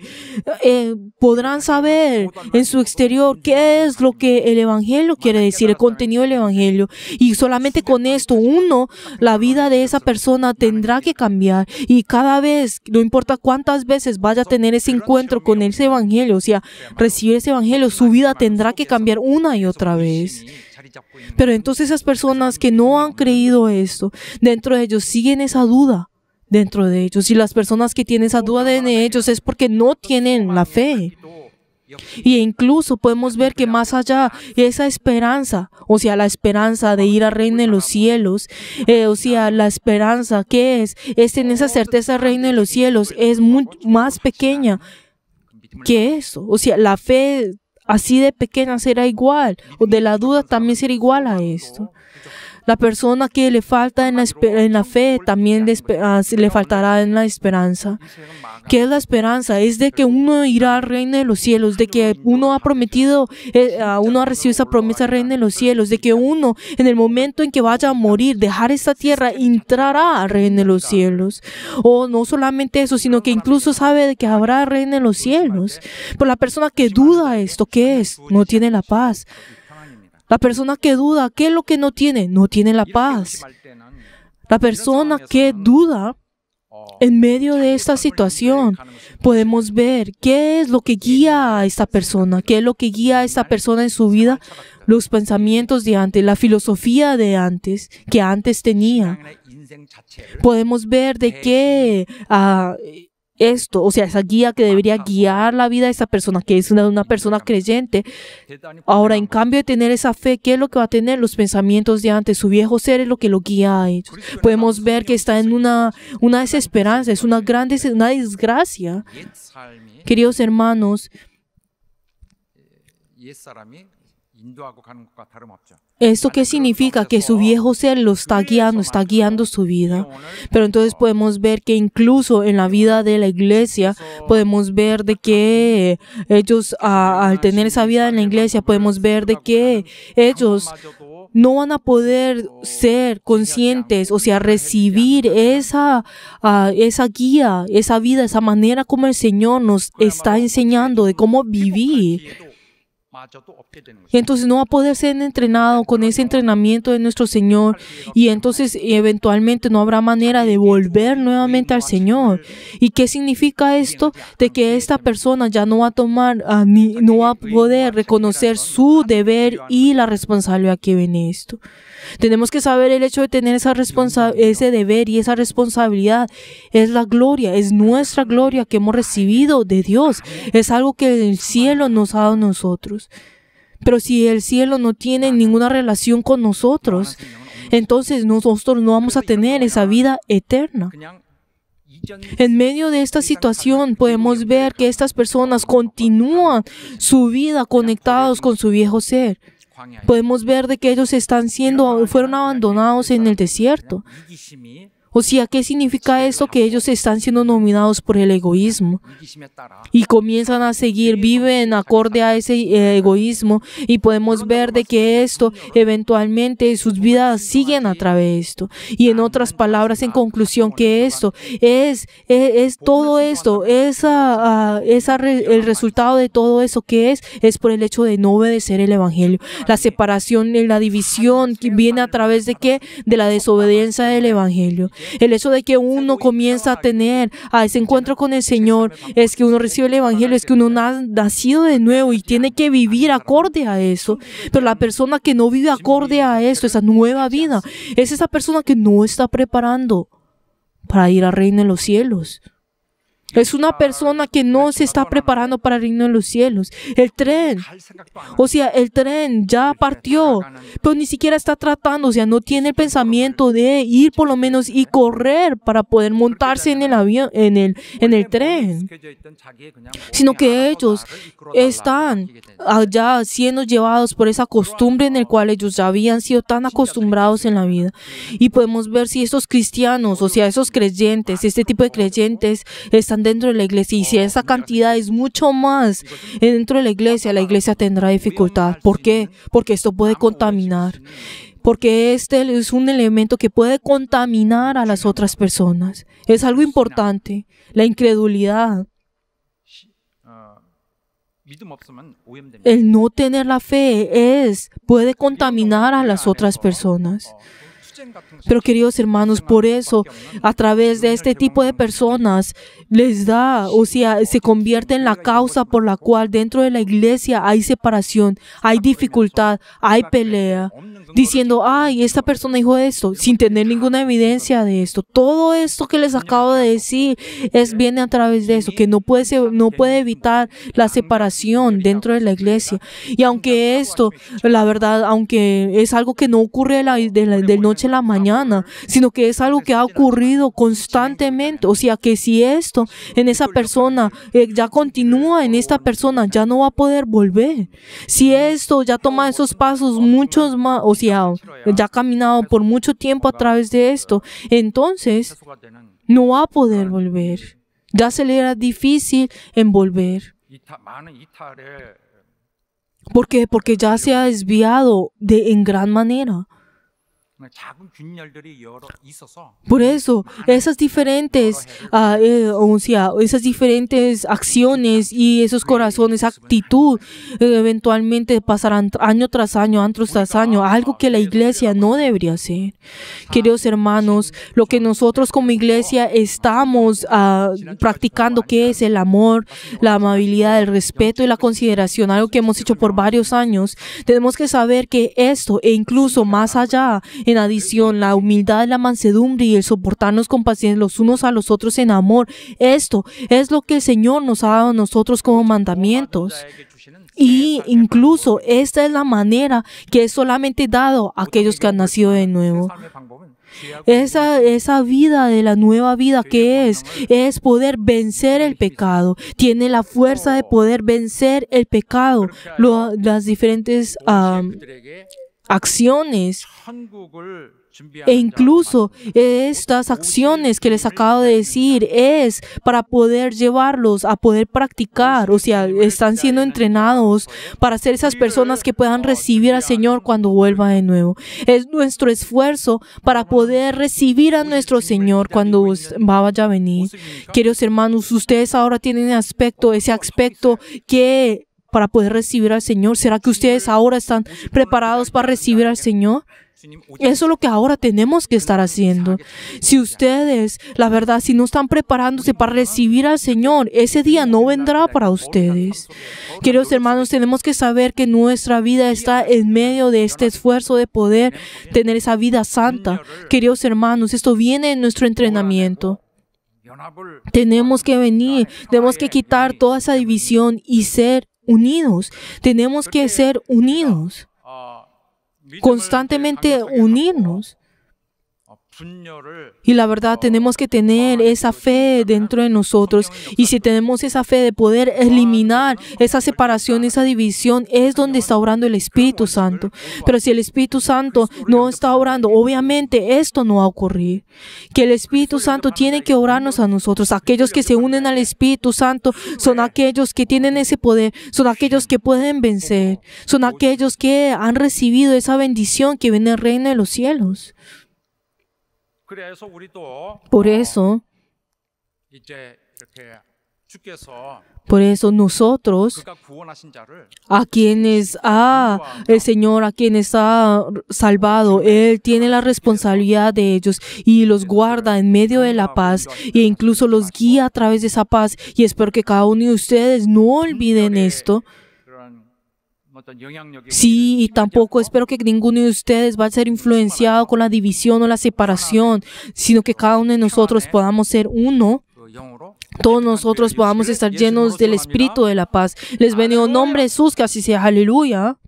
podrán saber en su exterior qué es lo que el Evangelio quiere decir, el contenido del Evangelio. Y solamente con esto, la vida de esa persona tendrá que cambiar, y cada vez, no importa cuántas veces vaya a tener ese encuentro con ese Evangelio, o sea, recibir ese Evangelio, su vida tendrá que cambiar una y otra vez. Pero entonces esas personas que no han creído esto, dentro de ellos siguen esa duda dentro de ellos, y las personas que tienen esa duda en ellos es porque no tienen la fe. Y incluso podemos ver que más allá de esa esperanza, o sea, la esperanza de ir al reino de los cielos, o sea, la esperanza que es en esa certeza del reino de los cielos, es muy más pequeña que eso. O sea, la fe así de pequeña será igual, o de la duda también será igual a esto. La persona que le falta en la fe también le faltará en la esperanza. ¿Qué es la esperanza? Es de que uno irá al reino de los cielos, de que uno ha prometido, uno ha recibido esa promesa del reino de los cielos, de que uno, en el momento en que vaya a morir, dejar esta tierra, entrará al reino de los cielos. O no solamente eso, sino que incluso sabe de que habrá reino de los cielos. Pero la persona que duda esto, ¿qué es? No tiene la paz. La persona que duda, ¿qué es lo que no tiene? No tiene la paz. La persona que duda, en medio de esta situación, podemos ver qué es lo que guía a esta persona, qué es lo que guía a esta persona en su vida, los pensamientos de antes, la filosofía de antes, que antes tenía. Podemos ver de qué esto, o sea, esa guía que debería guiar la vida de esa persona, que es una persona creyente. Ahora, en cambio de tener esa fe, ¿qué es lo que va a tener? Los pensamientos de antes, su viejo ser es lo que lo guía a ellos. Podemos ver que está en una desesperanza, es una desgracia. Queridos hermanos, ¿esto qué significa? Que su viejo ser lo está guiando su vida. Pero entonces podemos ver que incluso en la vida de la iglesia, podemos ver de que ellos, al tener esa vida en la iglesia, podemos ver de que ellos no van a poder ser conscientes, o sea, recibir esa guía, esa vida, esa manera como el Señor nos está enseñando de cómo vivir. Y entonces no va a poder ser entrenado con ese entrenamiento de nuestro Señor, y entonces eventualmente no habrá manera de volver nuevamente al Señor. ¿Y qué significa esto? De que esta persona ya no va a tomar, no va a poder reconocer su deber y la responsabilidad que viene esto. Tenemos que saber el hecho de tener ese deber y esa responsabilidad es la gloria, es nuestra gloria que hemos recibido de Dios. Es algo que el cielo nos ha dado a nosotros. Pero si el cielo no tiene ninguna relación con nosotros, entonces nosotros no vamos a tener esa vida eterna. En medio de esta situación podemos ver que estas personas continúan su vida conectados con su viejo ser. Podemos ver de que ellos fueron abandonados en el desierto. O sea, ¿qué significa esto? Que ellos están siendo dominados por el egoísmo 이기심에 따라 y comienzan a seguir, viven acorde a ese egoísmo, y podemos ver de que esto eventualmente sus vidas siguen a través de esto. Y en otras palabras, en conclusión, que esto es todo esto, el resultado de todo eso que es por el hecho de no obedecer el evangelio. La separación y la división que viene a través de qué? De la desobediencia del evangelio. El hecho de que uno comienza a tener ese encuentro con el Señor es que uno recibe el evangelio, es que uno ha nacido de nuevo y tiene que vivir acorde a eso. Pero la persona que no vive acorde a esto, esa nueva vida, es esa persona que no está preparando para ir al reino de los cielos. Es una persona que no se está preparando para el reino de los cielos. El tren, 갈 생각도 안 하고 o sea, el tren ya partió, pero ni siquiera está tratando, o sea, no tiene el pensamiento de ir por lo menos y correr para poder montarse en el avión, en el tren, 익숙해져 있던 자기의 그냥 sino 몸이 que 알아서 ellos 나를 이끌어달라고 están 느끼게 되는 allá siendo llevados por esa costumbre en el cual ellos ya habían sido tan acostumbrados en la vida. Y podemos ver si estos cristianos, o sea, esos creyentes, este tipo de creyentes están dentro de la iglesia, y si esa cantidad es mucho más dentro de la iglesia tendrá dificultad. ¿Por qué? Porque esto puede contaminar. Porque este es un elemento que puede contaminar a las otras personas. Es algo importante. La incredulidad, 믿음 없으면 오염됩니다. el no tener la fe puede contaminar a las otras personas. 투쟁 같은 Pero queridos hermanos, por eso, a través de este tipo de personas, les da, o sea, se convierte en la causa por la cual dentro de la iglesia hay separación, hay dificultad, hay pelea, diciendo, ay, esta persona dijo esto, sin tener ninguna evidencia de esto. Todo esto que les acabo de decir viene a través de eso, que no puede evitar la separación dentro de la iglesia. Y aunque esto, la verdad, aunque es algo que no ocurre de noche a la mañana, sino que es algo que ha ocurrido constantemente. O sea, que si esto en esa persona ya continúa en esta persona, ya no va a poder volver. Si esto ya toma esos pasos muchos más, o sea, ya ha caminado por mucho tiempo a través de esto, entonces 해소가 되는 no va a poder volver. Ya se le era difícil en volver. 많은 이탈에 ¿Por qué? Porque ya se ha desviado en gran manera. 작은 균열들이 여러 있어서 Por eso, esas diferentes acciones y esos corazones, actitud, eventualmente pasarán año tras año, algo que la iglesia no debería hacer. Queridos hermanos, lo que nosotros como iglesia estamos practicando, que es el amor, la amabilidad, el respeto y la consideración, algo que hemos hecho por varios años, tenemos que saber que esto, e incluso más allá, en adición, la humildad, la mansedumbre y el soportarnos con paciencia los unos a los otros en amor, esto es lo que el Señor nos ha dado a nosotros como mandamientos. 자에게 주시는 Y incluso esta es la manera que es solamente dado a aquellos que han nacido de nuevo. 삶의 방법은 Esa vida de la nueva vida que es poder vencer el pecado. Tiene la fuerza de poder vencer el pecado. Las diferentes 그들에게 acciones 천국을 e 준비하는 incluso estas acciones que les acabo de decir es para poder llevarlos a poder practicar, o sea, están siendo entrenados para ser esas personas que puedan recibir al Señor cuando vuelva de nuevo. Es nuestro esfuerzo para poder recibir a nuestro Señor cuando vaya a venir. Queridos hermanos, ustedes ahora tienen ese aspecto que para poder recibir al Señor. ¿Será que ustedes ahora están preparados para recibir al Señor? 주님 Eso es lo que ahora tenemos que estar haciendo. Si ustedes, la verdad, si no están preparándose para recibir al Señor, ese día no vendrá para ustedes. Queridos hermanos, tenemos que saber que nuestra vida está en medio de este esfuerzo de poder tener esa vida santa. Queridos hermanos, esto viene en nuestro entrenamiento. 연합을 Tenemos que venir, tenemos que quitar toda esa división y ser unidos. Tenemos que ser unidos, constantemente unirnos. 분열을 Y la verdad, tenemos que tener esa fe dentro de nosotros. Y si tenemos esa fe de poder eliminar esa separación, esa división, es donde está obrando el Espíritu Santo. Pero si el Espíritu Santo no está obrando, obviamente esto no va a ocurrir. Que el Espíritu Santo tiene que obrarnos a nosotros. Aquellos que se unen al Espíritu Santo son aquellos que tienen ese poder, son aquellos que pueden vencer, son aquellos que han recibido esa bendición que viene del reino de los cielos. 그래서 우리도 Por eso, 이제 이렇게 주께서 por eso nosotros, 그가 구원하신 자를 a quienes el Señor, a quienes ha salvado, Él tiene la responsabilidad de ellos y los guarda en medio de la paz e incluso los guía a través de esa paz. Y espero que cada uno de ustedes no olviden esto. 그런 어떤 영향력이 Sí, y tampoco espero que ninguno de ustedes va a ser influenciado con la división o la separación, sino que cada uno de nosotros podamos ser uno. 그 영으로 Todos nosotros podamos estar llenos del Espíritu de la paz. Les bendigo en nombre de Jesús, que así sea. Aleluya.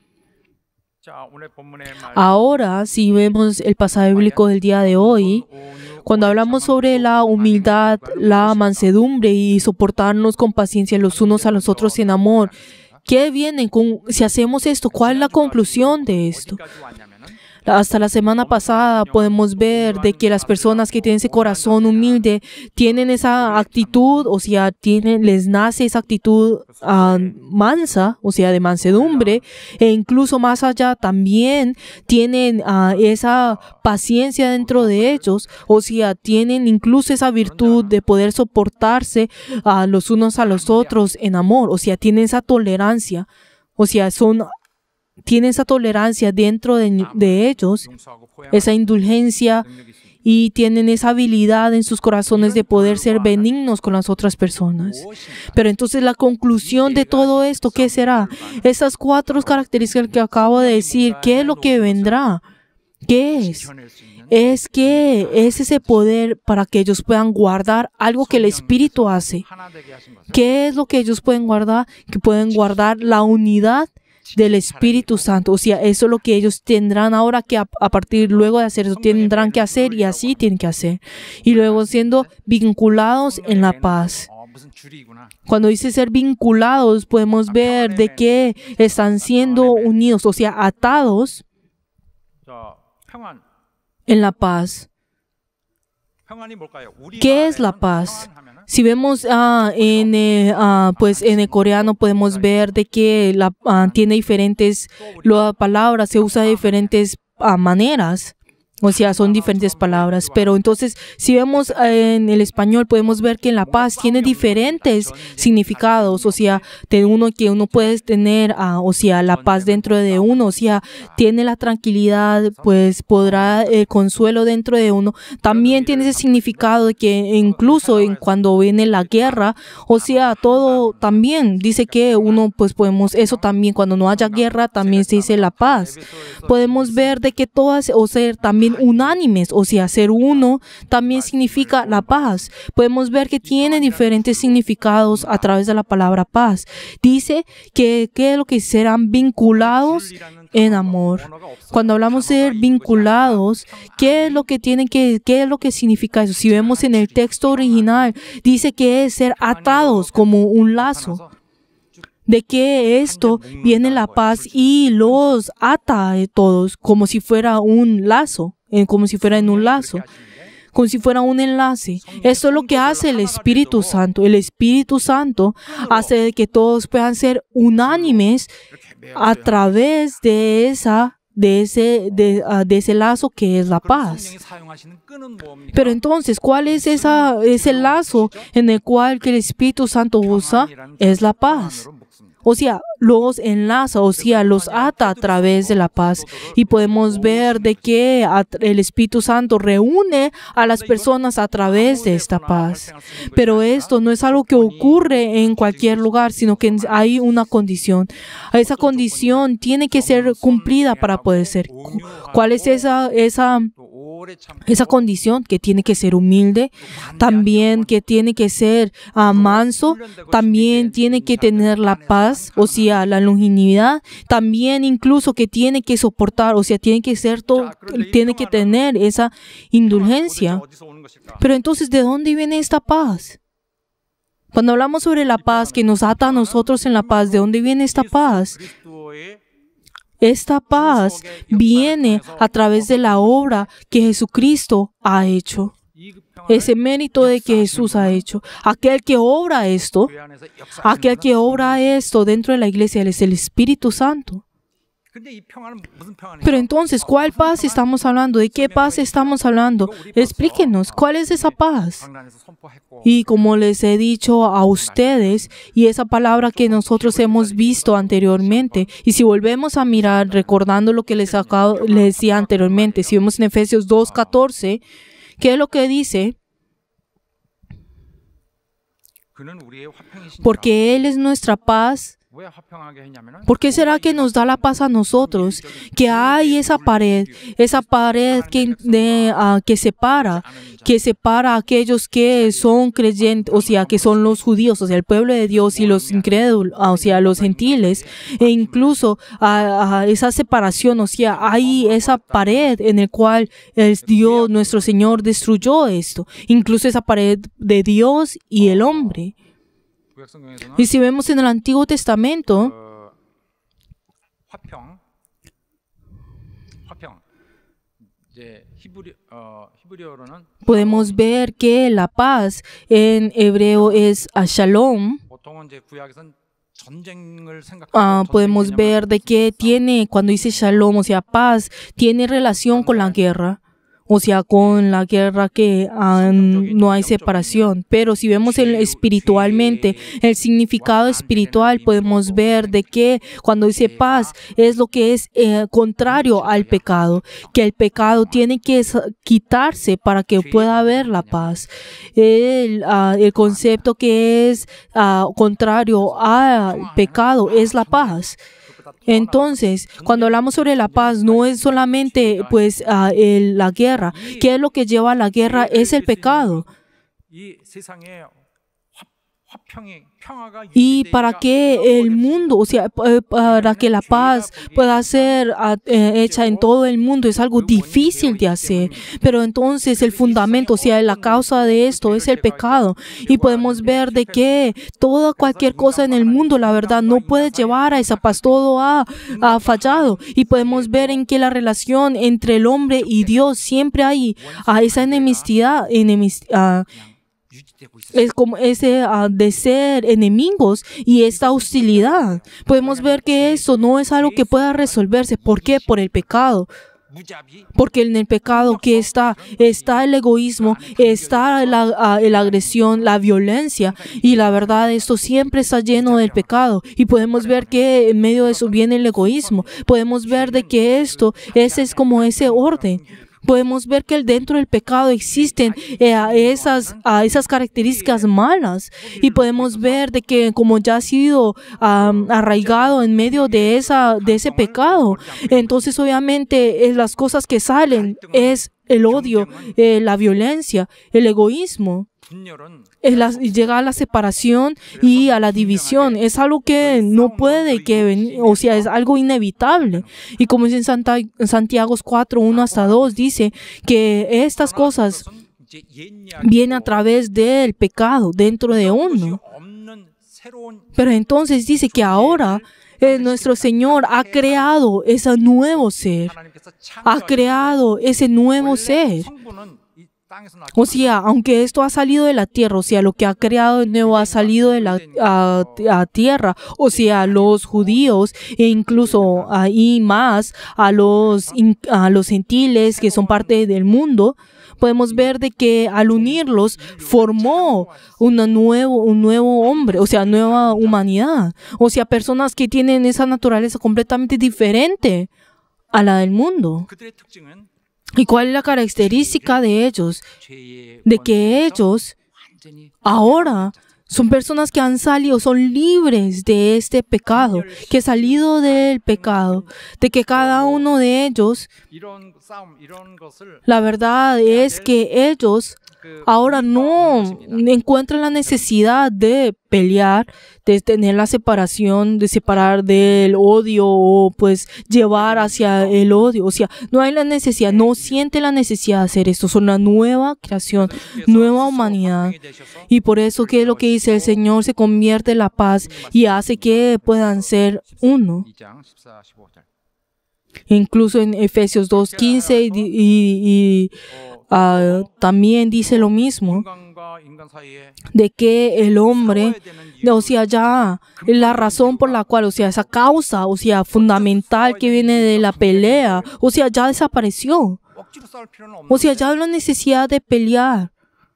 자, 오늘 본문의 말 Ahora, si vemos el pasaje bíblico del día de hoy, cuando hablamos sobre la humildad, la mansedumbre y soportarnos con paciencia los unos a los otros en amor, ¿qué viene con si hacemos esto? ¿Cuál es la conclusión de esto? 어디까지 왔냐면은 Hasta la semana pasada podemos ver de que las personas que tienen ese corazón humilde tienen esa actitud, o sea, les nace esa actitud mansa, o sea, de mansedumbre, e incluso más allá también tienen esa paciencia dentro de ellos, o sea, tienen incluso esa virtud de poder soportarse los unos a los otros en amor, o sea, tienen esa tolerancia, o sea, tienen esa tolerancia dentro de ellos, 용서하고 포용하는 esa indulgencia, 능력이 있습니다. y tienen esa habilidad en sus corazones de poder ser benignos con las otras personas. Pero entonces la conclusión de todo esto, ¿qué será? Esas 4 características que acabo de decir, ¿qué es lo que vendrá? ¿Qué es? 지켜낼 수 있는 Es que es ese poder para que ellos puedan guardar algo que el Espíritu hace. 하나 되게 하신 것은 ¿Qué es lo que ellos pueden guardar? Que pueden guardar la unidad del Espíritu Santo. O sea, eso es lo que ellos tendrán ahora que a partir luego de hacer eso tendrán que hacer y así tienen que hacer. Y luego siendo vinculados en la paz. 무슨 줄이구나. Cuando dice ser vinculados, podemos ver de que están siendo unidos, o sea, atados 자, 평안. en la paz. 평안이 뭘까요? 우리 ¿Qué es la 말에는 paz? 평안하면은 Si vemos pues en el coreano podemos ver de que tiene diferentes palabras, se usa de diferentes maneras. O sea, son diferentes palabras. Pero entonces, si vemos en el español, podemos ver que la paz tiene diferentes significados. O sea, de uno que uno puede tener, o sea, la paz dentro de uno. O sea, tiene la tranquilidad, pues podrá el consuelo dentro de uno. También tiene ese significado de que incluso cuando viene la guerra, o sea, todo también dice que uno, pues podemos, eso también, cuando no haya guerra, también se dice la paz. Podemos ver de que todas, o ser también unánimes, o sea, ser uno también significa la paz. Podemos ver que tiene diferentes significados a través de la palabra paz. Dice que es lo que serán vinculados en amor. Cuando hablamos de ser vinculados, ¿qué es lo que qué es lo que significa eso? Si vemos en el texto original, dice que es ser atados como un lazo. De que esto viene la paz y los ata a todos como si fuera un lazo, como si fuera en un lazo, como si fuera un enlace. Eso es lo que hace el Espíritu Santo. El Espíritu Santo hace que todos puedan ser unánimes a través de ese lazo que es la paz. Pero entonces, ¿cuál es ese lazo en el cual que el Espíritu Santo usa? Es la paz. O sea, los enlaza, o sea, los ata a través de la paz. Y podemos ver de que el Espíritu Santo reúne a las personas a través de esta paz. Pero esto no es algo que ocurre en cualquier lugar, sino que hay una condición. Esa condición tiene que ser cumplida para poder ser. ¿Cuál es esa 오래 참고 esa condición que tiene que ser humilde, también que tiene que ser manso, también tiene que tener la paz, o sea, la longanimidad, también incluso que tiene que soportar, o sea, tiene que ser todo, tiene que tener esa indulgencia. 어디서 오는 것일까? Pero entonces, ¿de dónde viene esta paz? Cuando hablamos sobre la paz que nos ata a nosotros en la paz, ¿de dónde viene esta paz? 그리스도의 Esta paz viene a través de la obra que Jesucristo ha hecho. 이 평안을 Ese mérito de que Jesús ha hecho. Aquel que obra esto, 교회 안에서 역사하시는 aquel que obra esto dentro de la iglesia, Él es el Espíritu Santo. 근데 이 평안은 무슨 평안이죠? Pero entonces, ¿cuál paz estamos hablando? ¿De qué paz estamos hablando? Explíquenos, ¿cuál es esa paz? 강단에서 선포했고 Y como les he dicho a ustedes, y esa palabra que nosotros hemos visto anteriormente, y si volvemos a mirar, recordando lo que les decía anteriormente, si vemos en Efesios 2:14, ¿qué es lo que dice? 그는 우리의 화평이시니라. Porque Él es nuestra paz. 왜 화평하게 했냐면은 ¿Por qué será que nos da la paz a nosotros? Que hay esa pared que separa a aquellos que son creyentes, o sea, que son los judíos, o sea, el pueblo de Dios, y los incrédulos, o sea, los gentiles, e incluso a esa separación, o sea, hay esa pared en el cual el Dios, nuestro Señor, destruyó esto, incluso esa pared de Dios y el hombre. 구약 성경에서는 Y si vemos en el Antiguo Testamento, 화평 이제 히브리어로는 podemos ver que la paz en hebreo es shalom. 보통은 이제 구약에서는 전쟁을 생각하고 Podemos ver de que tiene, cuando dice shalom, o sea, paz, tiene relación con la guerra. O sea, con la guerra que no hay separación. Pero si vemos espiritualmente, el significado espiritual, podemos ver de que cuando dice paz es lo que es contrario al pecado. Que el pecado tiene que quitarse para que pueda haber la paz. El concepto que es contrario al pecado es la paz. Entonces, cuando hablamos sobre la paz, no es solamente pues la guerra. ¿Qué es lo que lleva a la guerra? Es el pecado. 이 세상에 Y para que el mundo, o sea, para que la paz pueda ser hecha en todo el mundo, es algo difícil de hacer. Pero entonces el fundamento, o sea, la causa de esto es el pecado. Y podemos ver de que cualquier cosa en el mundo, la verdad, no puede llevar a esa paz. Todo ha fallado. Y podemos ver en que la relación entre el hombre y Dios siempre hay esa enemistad. Es como ese de ser enemigos y esta hostilidad. Podemos ver que eso no es algo que pueda resolverse. ¿Por qué? Por el pecado. Porque en el pecado que está el egoísmo, está la agresión, la violencia, y la verdad esto siempre está lleno del pecado. Y podemos ver que en medio de eso viene el egoísmo. Podemos ver de que ese es como ese orden. Podemos ver que dentro del pecado existen esas características malas, y podemos ver de que como ya ha sido arraigado en medio de ese pecado, entonces obviamente las cosas que salen es el odio, la violencia, el egoísmo. Llega a la separación y a la división. Es algo que no puede venir, o sea, es algo inevitable. Y como dice en Santiago 4, 1-2, dice que estas cosas vienen a través del pecado dentro de uno. Pero entonces dice que ahora nuestro Señor ha creado ese nuevo ser. Ha creado ese nuevo ser. O sea, aunque esto ha salido de la tierra, o sea, lo que ha creado de nuevo ha salido de la tierra, o sea, los judíos e incluso ahí más a los gentiles que son parte del mundo, podemos ver de que al unirlos formó un nuevo hombre, o sea, nueva humanidad, o sea, personas que tienen esa naturaleza completamente diferente a la del mundo. ¿Y cuál es la característica de ellos? De que ellos ahora Son personas que han salido, son libres de este pecado, que han salido del pecado, de que cada uno de ellos, 이런 싸움 이런 것을 la verdad es que ellos ahora no encuentran la necesidad de pelear, de tener la separación, de separar del odio o pues llevar hacia el odio. O sea, no hay la necesidad, no siente la necesidad de hacer esto. Son una nueva creación, nueva humanidad. Y por eso, ¿qué es lo que dice el Señor? Se convierte en la paz y hace que puedan ser uno. 2장 14, 15절. Incluso en Efesios 2:15 también dice lo mismo, 인간과 인간 사이에 de que el hombre, o sea, ya la razón por la cual, o sea, esa causa, o sea, fundamental que viene de la pelea, o sea, ya desapareció. 억지로 싸울 필요는 없는데 O sea, ya no hay la necesidad de pelear.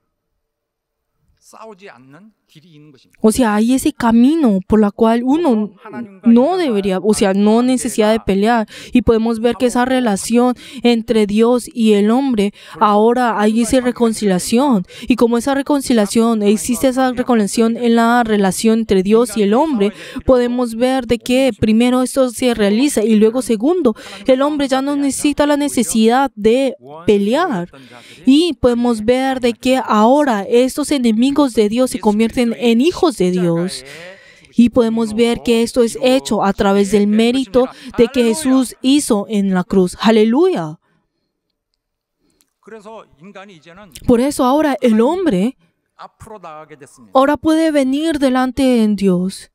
싸우지 않는 길이 있는 것입니다. O sea, hay ese camino por la cual uno no debería, o sea, no necesidad de pelear. Y podemos ver que esa relación entre Dios y el hombre, ahora hay esa reconciliación. Y como esa reconciliación, existe esa reconciliación en la relación entre Dios y el hombre, podemos ver de que primero esto se realiza y luego segundo, el hombre ya no necesita la necesidad de pelear. Y podemos ver de que ahora estos enemigos de Dios se convierten en hijos de Dios. Y podemos ver que esto es hecho a través del mérito de que Jesús hizo en la cruz. ¡Aleluya! 그래서 인간이 이제는 Por eso ahora el hombre 앞으로 나가게 됐습니다. ahora puede venir delante de Dios.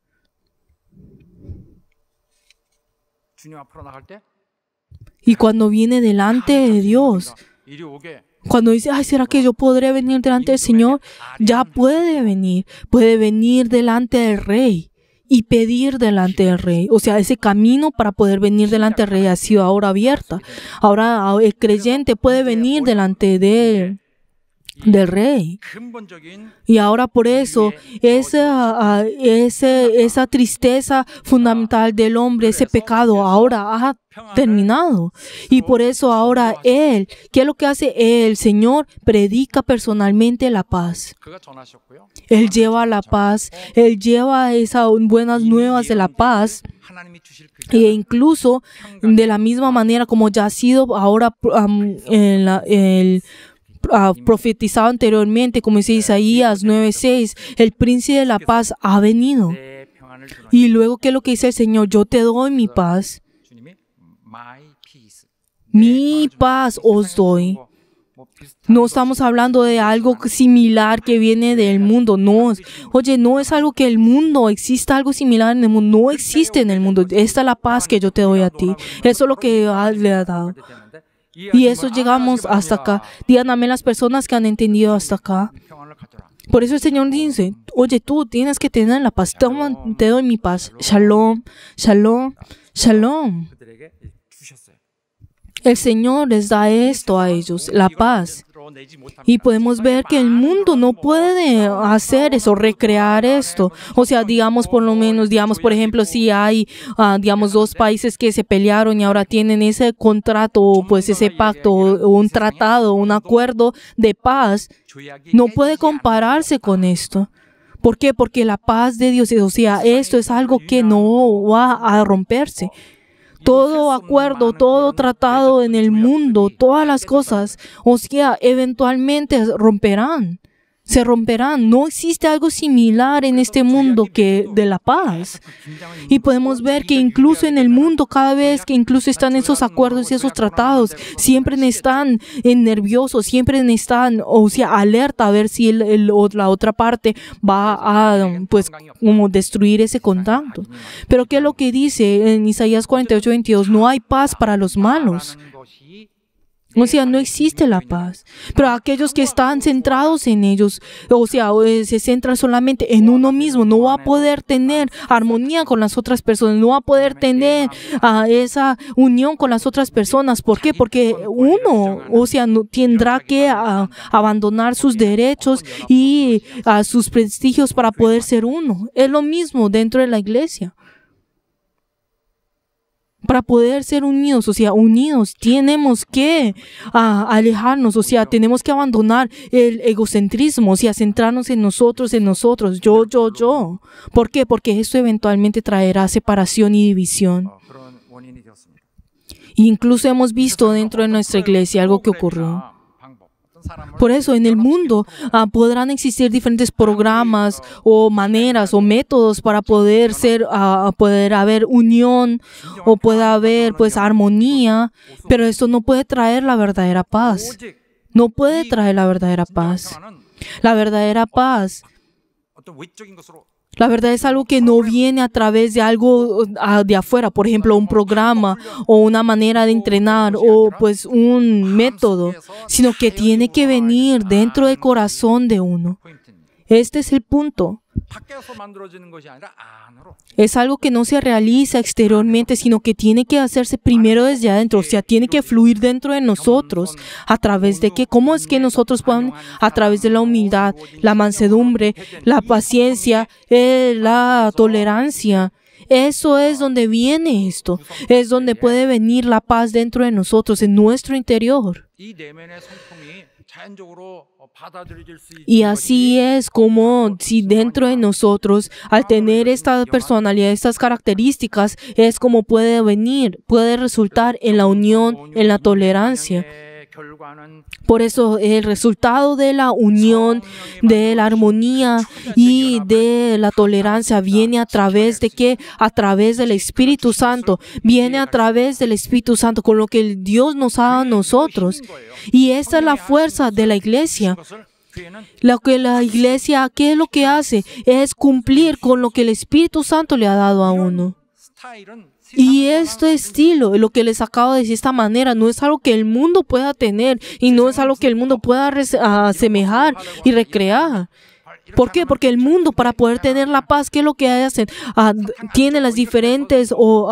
주님 앞으로 나갈 때 Y cuando viene delante de Dios, 이리 오게 cuando dice, ay, ¿será que yo podré venir delante del Señor? Ya puede venir delante del Rey y pedir delante del Rey. O sea, ese camino para poder venir delante del Rey ha sido ahora abierta. Ahora el creyente puede venir delante del Rey. 근본적인 Y ahora por eso, esa tristeza fundamental del hombre, ese pecado, ahora ha terminado. Y por eso ahora Él, ¿qué es lo que hace? El Señor predica personalmente la paz. 그가 전하셨고요. Él lleva la paz, Él lleva esas buenas nuevas de la paz. 하나님이 주실 그 E incluso de la misma manera como ya ha sido ahora profetizado anteriormente, como dice Isaías 9:6, el príncipe de la paz ha venido. 내 평안을 주노니 Y luego, ¿qué es lo que dice el Señor? Yo te doy mi paz. 주님이 my peace. Mi paz os doy. No estamos hablando de algo similar que viene del mundo. No, oye, no es algo que el mundo, exista algo similar en el mundo. No existe en el mundo. Esta es la paz que yo te doy a ti. Eso es lo que le ha dado. Y eso llegamos hasta acá. Digan amén las personas que han entendido hasta acá. 평안을 가져라. Por eso el Señor dice, oye, tú tienes que tener la paz. Toma, te doy mi paz. Shalom, shalom, shalom. 그들에게 주셨어요. El Señor les da esto a ellos, la paz. 내지 못합니다. Y podemos ver que el mundo no puede hacer eso, recrear esto. O sea, digamos por lo menos, digamos por ejemplo, si hay, digamos, dos países que se pelearon y ahora tienen ese contrato, pues ese pacto, o un tratado, un acuerdo de paz, 조약이 no puede compararse con esto. ¿Por qué? Porque la paz de Dios, o sea, esto es algo que no va a romperse. Todo acuerdo, todo tratado en el mundo, todas las cosas, o sea, eventualmente romperán, se romperán. No existe algo similar en este mundo que de la paz. Y podemos ver que incluso en el mundo, cada vez que incluso están esos acuerdos y esos tratados, siempre están nerviosos, siempre están, o sea, alerta a ver si la otra parte va a, pues, como destruir ese contacto. Pero ¿qué es lo que dice en Isaías 48:22? No hay paz para los malos. O sea, no existe la paz. Pero aquellos que están centrados en ellos, o sea, se centran solamente en uno mismo, no va a poder tener armonía con las otras personas, no va a poder tener esa unión con las otras personas. ¿Por qué? Porque uno, o sea, no, tendrá que abandonar sus derechos y sus prestigios para poder ser uno. Es lo mismo dentro de la iglesia. Para poder ser unidos, o sea, unidos, tenemos que alejarnos, o sea, tenemos que abandonar el egocentrismo, o sea, centrarnos en nosotros, yo. ¿Por qué? Porque esto eventualmente traerá separación y división. 그런 원인이 되었습니다. Incluso hemos visto dentro de nuestra iglesia algo que ocurrió. Por eso, en el mundo podrán existir diferentes programas o maneras o métodos para poder haber unión o puede haber pues armonía, pero esto no puede traer la verdadera paz. No puede traer la verdadera paz. La verdadera paz, 어떤 외적인 것으로 la verdad es algo que no viene a través de algo de afuera, por ejemplo, un programa o una manera de entrenar o pues un método, sino que tiene que venir dentro del corazón de uno. 포인트입니다. Este es el punto. 밖에서 만들어지는 것이 아니라 안으로. Es algo que no se realiza exteriormente, sino que tiene que hacerse primero desde adentro, o sea, tiene que fluir dentro de nosotros. ¿A través de qué? ¿Cómo es que nosotros podemos? A través de la humildad, la mansedumbre, la paciencia, la tolerancia. Eso es donde viene esto. Es donde puede venir la paz dentro de nosotros, en nuestro interior. 이 내면의 성품이 자연적으로 받아들여질 수 Y 있는 así es como si dentro de nosotros, al tener esta personalidad, estas características, es como puede venir, puede resultar en la unión, en la tolerancia. 결과는 Por eso el resultado de la unión, de la armonía y de la tolerancia viene a través de qué? A través del Espíritu Santo. Viene a través del Espíritu Santo, con lo que Dios nos ha dado a nosotros. Y esta es la fuerza de la iglesia. 것을 교회는 Lo que la iglesia, ¿qué es lo que hace? Es cumplir con lo que el Espíritu Santo le ha dado a uno. 스타일은 Y este estilo, lo que les acabo de decir, esta manera, no es algo que el mundo pueda tener y no es algo que el mundo pueda asemejar y recrear. ¿Por qué? Porque el mundo, para poder tener la paz, ¿qué es lo que hacen? Tiene las diferentes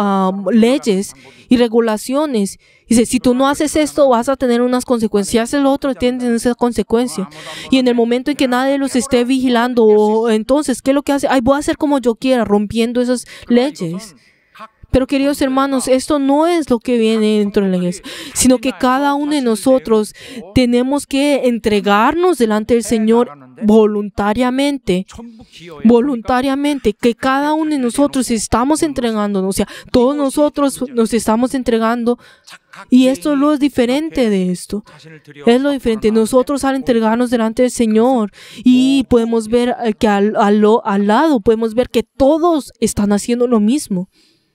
leyes y regulaciones. Dice, si tú no haces esto, vas a tener unas consecuencias. Si haces lo otro, tienes esa consecuencia. Y en el momento en que nadie los esté vigilando, entonces, ¿qué es lo que hace? Ay, voy a hacer como yo quiera, rompiendo esas leyes. Pero queridos hermanos, esto no es lo que viene dentro de la iglesia, sino que cada uno de nosotros tenemos que entregarnos delante del Señor voluntariamente, que cada uno de nosotros estamos entregándonos, o sea, todos nosotros nos estamos entregando, y esto es lo diferente de esto. Es lo diferente. Nosotros al entregarnos delante del Señor y podemos ver que al lado podemos ver que todos están haciendo lo mismo.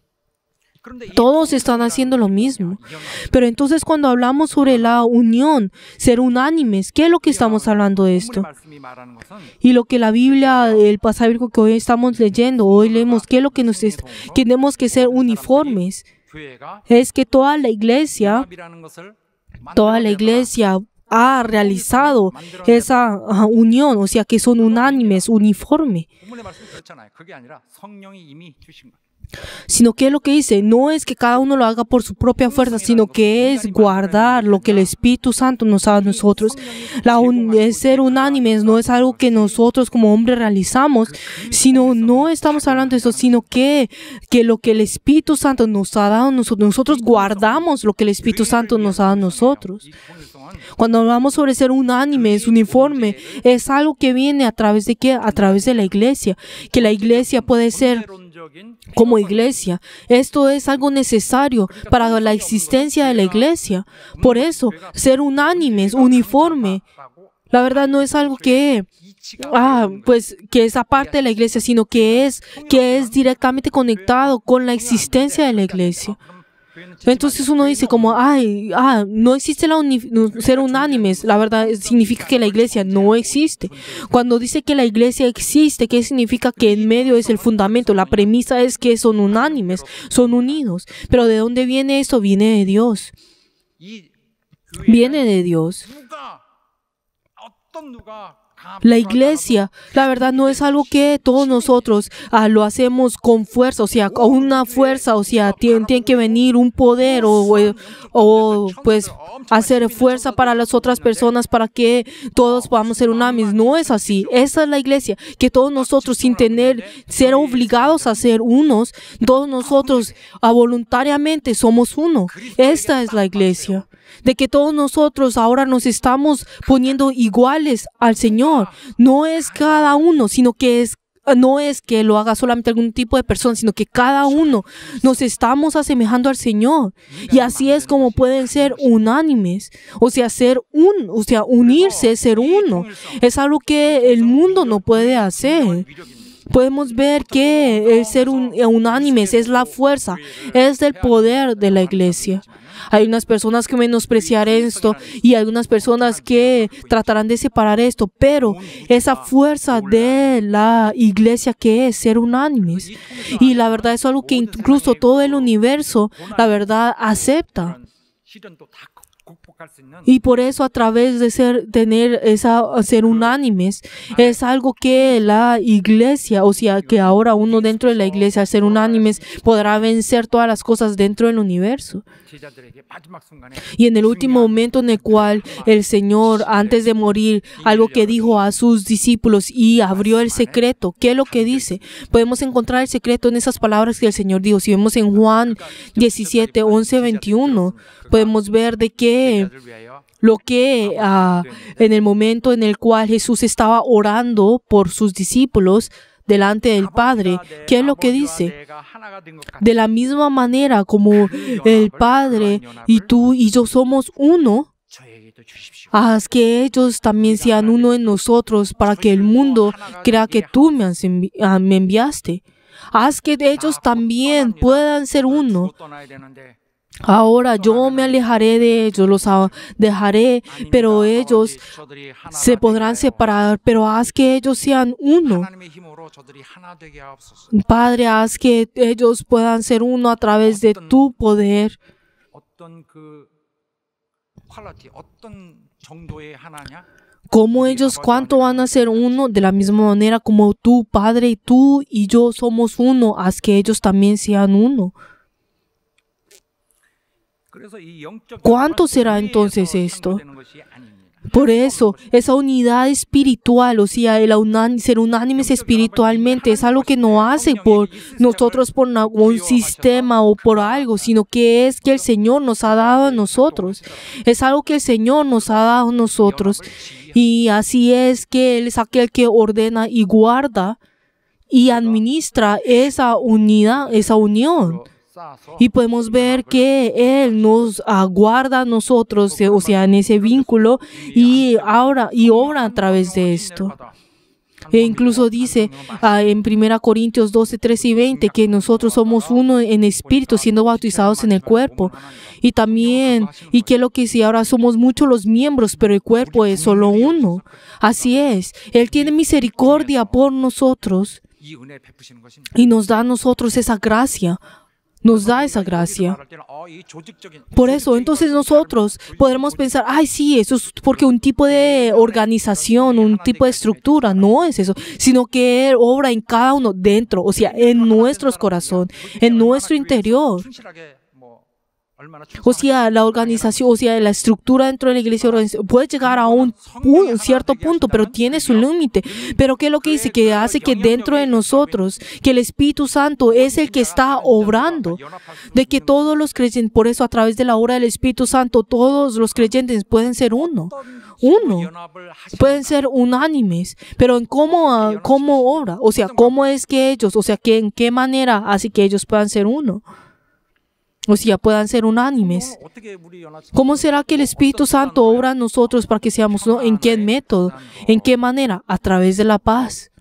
Todos están haciendo lo mismo. Pero entonces cuando hablamos sobre la unión, ser unánimes, ¿qué es lo que estamos hablando de esto? Y lo que la Biblia, el pasaje bíblico que hoy estamos leyendo, hoy leemos, ¿qué es lo que nos está? Tenemos que ser uniformes. Es que toda la iglesia ha realizado esa unión, o sea que son unánimes, uniforme. Sino que es lo que dice, no es que cada uno lo haga por su propia fuerza, sino que es guardar lo que el Espíritu Santo nos da a nosotros. Ser unánimes no es algo que nosotros como hombres realizamos, sino no estamos hablando de eso, sino que lo que el Espíritu Santo nos ha dado a nosotros guardamos lo que el Espíritu Santo nos ha dado a nosotros. Cuando hablamos sobre ser unánimes, uniforme, es algo que viene a través de ¿qué? A través de la iglesia, que la iglesia puede ser como iglesia. Esto es algo necesario para la existencia de la iglesia. Por eso, ser unánimes, uniforme, la verdad no es algo que es aparte de la iglesia, sino que es directamente conectado con la existencia de la iglesia. Entonces uno dice como, no existe ser unánimes. La verdad significa que la iglesia no existe. Cuando dice que la iglesia existe, ¿qué significa? Que en medio es el fundamento. La premisa es que son unánimes, son unidos. Pero ¿de dónde viene eso? Viene de Dios. Viene de Dios. La iglesia, la verdad, no es algo que todos nosotros lo hacemos con fuerza, o sea, con una fuerza, o sea, tiene que venir un poder o pues hacer fuerza para las otras personas para que todos podamos ser unánimes. No es así. Esa es la iglesia, que todos nosotros sin ser obligados a ser unos, todos nosotros voluntariamente somos uno. Esta es la iglesia. De que todos nosotros ahora nos estamos poniendo iguales al Señor. No es cada uno, sino que no es que lo haga solamente algún tipo de persona, sino que cada uno nos estamos asemejando al Señor. Y así es como pueden ser unánimes. O sea, unirse, ser uno. Es algo que el mundo no puede hacer. Podemos ver que el ser unánimes es la fuerza, es el poder de la iglesia. Hay unas personas que menospreciarán esto y algunas personas que tratarán de separar esto, pero esa fuerza de la iglesia que es ser unánimes. Y la verdad es algo que incluso todo el universo, la verdad, acepta. Y por eso a través de ser unánimes, es algo que la iglesia, o sea, que ahora uno dentro de la iglesia, al ser unánimes, podrá vencer todas las cosas dentro del universo. Y en el último momento en el cual el Señor, antes de morir, algo que dijo a sus discípulos y abrió el secreto, ¿qué es lo que dice? Podemos encontrar el secreto en esas palabras que el Señor dijo. Si vemos en Juan 17, 11, 21, podemos ver de que en el momento en el cual Jesús estaba orando por sus discípulos delante del Padre, ¿qué es lo que dice? De la misma manera como el Padre y tú y yo somos uno, haz que ellos también sean uno en nosotros para que el mundo crea que tú me enviaste. Haz que ellos también puedan ser uno. Ahora yo me alejaré de ellos, los dejaré, pero ellos se podrán separar, pero haz que ellos sean uno. Padre, haz que ellos puedan ser uno a través de tu poder. ¿Cuánto van a ser uno? De la misma manera como tú, Padre, y tú y yo somos uno, haz que ellos también sean uno. ¿Cuánto será entonces esto? Por eso, esa unidad espiritual, o sea, ser unánimes espiritualmente, es algo que no hace por nosotros, por un sistema o por algo, sino que es que el Señor nos ha dado a nosotros. Es algo que el Señor nos ha dado a nosotros. Y así es que Él es aquel que ordena y guarda y administra esa unidad, esa unión. Y podemos ver que Él nos guarda a nosotros, o sea, en ese vínculo, y obra a través de esto. E incluso dice en 1 Corintios 12, 13 y 20 que nosotros somos uno en espíritu, siendo bautizados en el cuerpo. Y también, y que lo que dice, ahora somos muchos los miembros, pero el cuerpo es solo uno. Así es, Él tiene misericordia por nosotros y nos da a nosotros esa gracia. Nos da esa gracia. Por eso, entonces nosotros podremos pensar, ay, sí, eso es porque un tipo de organización, un tipo de estructura. No es eso, sino que Él obra en cada uno dentro, o sea, en nuestros corazones, en nuestro interior. O sea, la organización, o sea, la estructura dentro de la iglesia puede llegar a un cierto punto, pero tiene su límite. Pero ¿qué es lo que dice? Que hace que dentro de nosotros, que el Espíritu Santo es el que está obrando, de que todos los creyentes, por eso a través de la obra del Espíritu Santo, todos los creyentes pueden ser uno, pueden ser unánimes, pero ¿en cómo obra? O sea, ¿cómo es que ellos, o sea, en qué manera hace que ellos puedan ser uno? O sea, puedan ser unánimes. ¿Cómo será que el Espíritu Santo obra en nosotros para que seamos uno? ¿En qué método? ¿En qué manera? A través de la paz.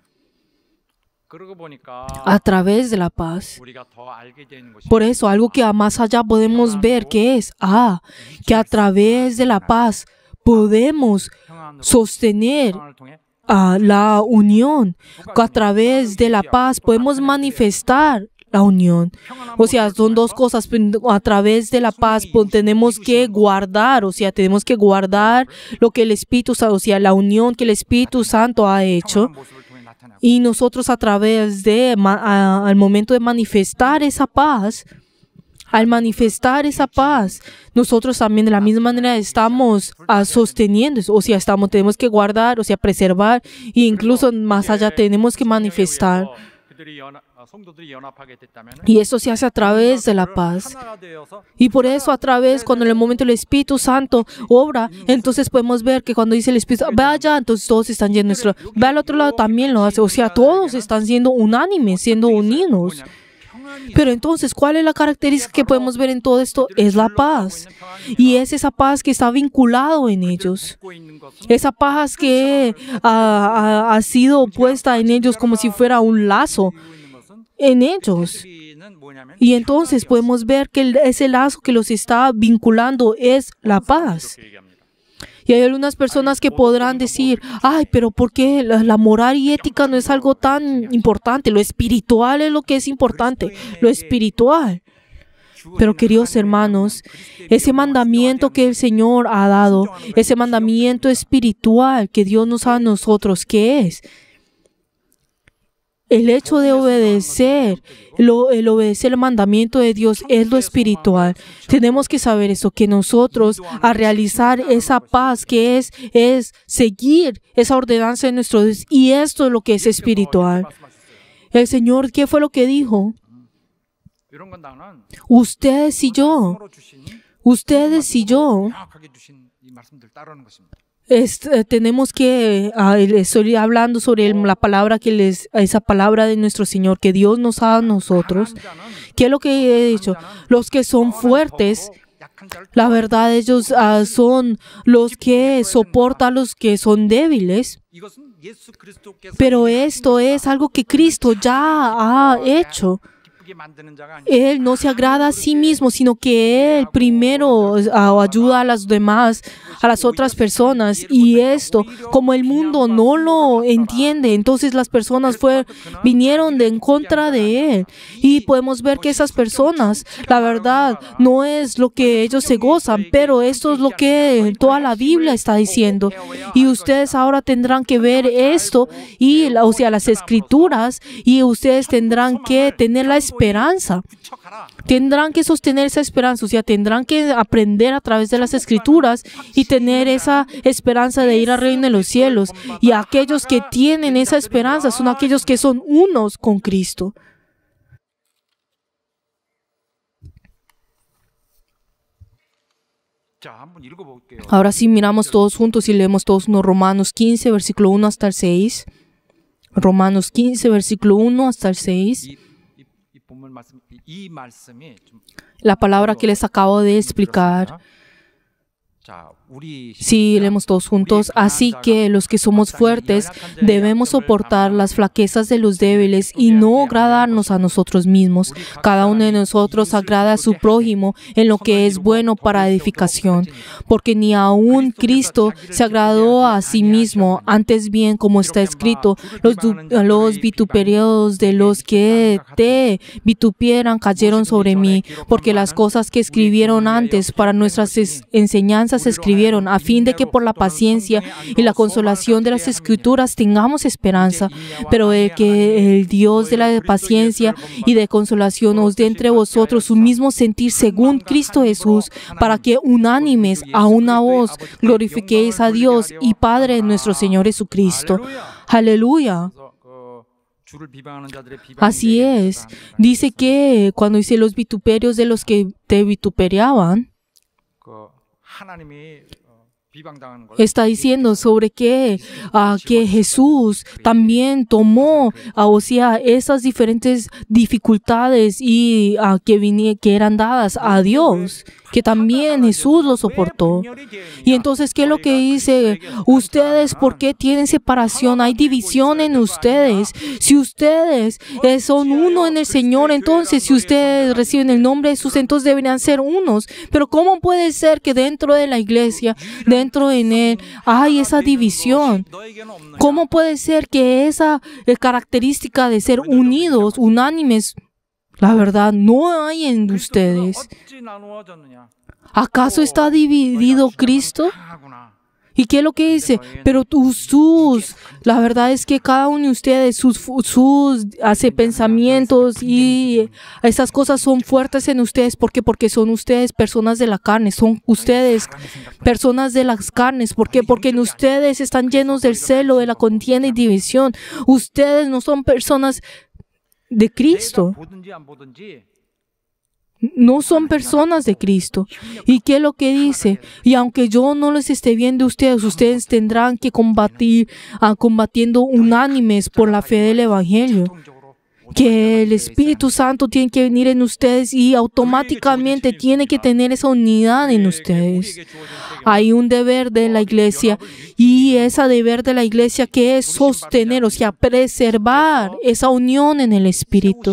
A través de la paz. Por eso, algo que más allá podemos ver que es, que a través de la paz podemos sostener la unión. A través de la paz podemos manifestar la unión. O sea, son dos cosas. A través de la paz tenemos que guardar, o sea, tenemos que guardar lo que el Espíritu Santo, o sea, la unión que el Espíritu Santo ha hecho. 모습을 통해 나타나고 Y nosotros a través de, al momento de manifestar esa paz, al manifestar esa paz, nosotros también de la misma manera estamos sosteniendo eso. O sea, tenemos que guardar, o sea, preservar, e incluso más allá tenemos que manifestar. 성도들이 연합하게 됐다면 Y esto se hace a través de la paz. 하나가 되어서 Y por eso a través, cuando en el momento el Espíritu Santo obra, entonces podemos ver que cuando dice el Espíritu, ve allá, entonces todos están yendo. Ve al otro lado, también lo hace. O sea, todos están siendo unánimes, siendo unidos. Pero entonces, ¿cuál es la característica que podemos ver en todo esto? Es la paz. Y es esa paz que está vinculado en ellos. 갖고 있는 것은 Esa paz que ha sido puesta en ellos como si fuera un lazo en ellos. 우리는 뭐냐면 Y entonces podemos ver que ese lazo que los está vinculando es la paz. Y hay algunas personas que podrán decir, ay, pero ¿por qué la moral y ética no es algo tan importante? Lo espiritual es lo que es importante, lo espiritual. Pero queridos hermanos, ese mandamiento que el Señor ha dado, ese mandamiento espiritual que Dios nos da a nosotros, ¿qué es? El hecho de obedecer, el obedecer el mandamiento de Dios es lo espiritual. Tenemos que saber eso, que nosotros a realizar esa paz que es seguir esa ordenanza de nuestro Dios, y esto es lo que es espiritual. El Señor, ¿qué fue lo que dijo? 이런 건 나는 Ustedes y yo, 서로 주신 ustedes y yo, 명확하게 주신 이 말씀들 따르는 것입니다. tenemos que, estoy hablando sobre la palabra esa palabra de nuestro Señor, que Dios nos da a nosotros. ¿Qué es lo que he dicho? Los que son fuertes, 약한 자를 la verdad, ellos son los que soportan a los que son débiles. 이것은 예수 그리스도께서 Pero esto es algo que Cristo ya ha hecho. 기쁘게 만드는 자가 아니라 Él no se agrada a sí mismo, sino que Él primero ayuda a las demás, a las otras personas. Y esto, como el mundo no lo entiende, entonces las personas vinieron en contra de Él. Y podemos ver que esas personas, la verdad, no es lo que ellos se gozan, pero esto es lo que toda la Biblia está diciendo. Y ustedes ahora tendrán que ver esto, o sea, las Escrituras, y ustedes tendrán que tener la esperanza. Tendrán que sostener esa esperanza, o sea, tendrán que aprender a través de las Escrituras y tener esa esperanza de ir al reino de los cielos. Y aquellos que tienen esa esperanza son aquellos que son unos con Cristo. 자, 한번 읽어볼게요. Ahora sí miramos todos juntos y leemos todos Romanos 15, versículo 1 hasta el 6. Romanos 15, versículo 1 hasta el 6. 이 본문 말씀, 이 말씀이 좀 La palabra que les acabo de explicar. 자, 우리 Sí, leemos todos juntos. Así que los que somos fuertes debemos soportar las flaquezas de los débiles y no agradarnos a nosotros mismos. Cada uno de nosotros agrada a su prójimo en lo que es bueno para edificación, porque ni aun Cristo se agradó a sí mismo. Antes bien, como está escrito, los vituperios de los que te vitupieran cayeron sobre mí, porque las cosas que escribieron antes para nuestras enseñanzas escribieron a fin de que por la paciencia y la consolación de las Escrituras tengamos esperanza. Pero el Dios de la paciencia y de consolación os dé entre vosotros su mismo sentir según Cristo Jesús, para que unánimes a una voz glorifiquéis a Dios y Padre de nuestro Señor Jesucristo. Aleluya. 주를 비방하는 자들의 비방 Así es. Dice que cuando dice los vituperios de los que te vituperiaban, 그 하나님이 비방당하는 걸 está diciendo sobre que Jesús también tomó, o sea, esas diferentes dificultades y que eran dadas a Dios, que también Jesús lo soportó. Y entonces, ¿qué es lo que dice? Ustedes, ¿por qué tienen separación? Hay división en ustedes. Si ustedes son uno en el Señor, entonces, si ustedes reciben el nombre de Jesús, entonces deberían ser unos. Pero ¿cómo puede ser que dentro de la iglesia, dentro en Él, hay esa división? ¿Cómo puede ser que esa característica de ser unidos, unánimes, La verdad no hay en 그리스도는 ustedes. 어찌 나누어졌느냐? ¿Acaso está dividido Cristo? 강하구나. ¿Y qué es lo que dice? Pero la verdad es que cada uno de ustedes, sus hace pensamientos y esas cosas son fuertes en ustedes. ¿Por qué? Porque son ustedes personas de la carne, son ustedes personas de las carnes. ¿Por qué? Porque en ustedes están llenos del celo, de la contienda y división. Ustedes no son personas de Cristo. 내가 보든지 안 보든지 No son personas de Cristo. ¿Y qué es lo que dice? Y aunque yo no les esté viendo ustedes, ustedes tendrán que combatiendo unánimes por la fe del Evangelio. Que el Espíritu Santo tiene que venir en ustedes y automáticamente tiene que tener esa unidad en ustedes. Hay un deber de la iglesia y ese deber de la iglesia que es sostener, o sea, preservar esa unión en el Espíritu.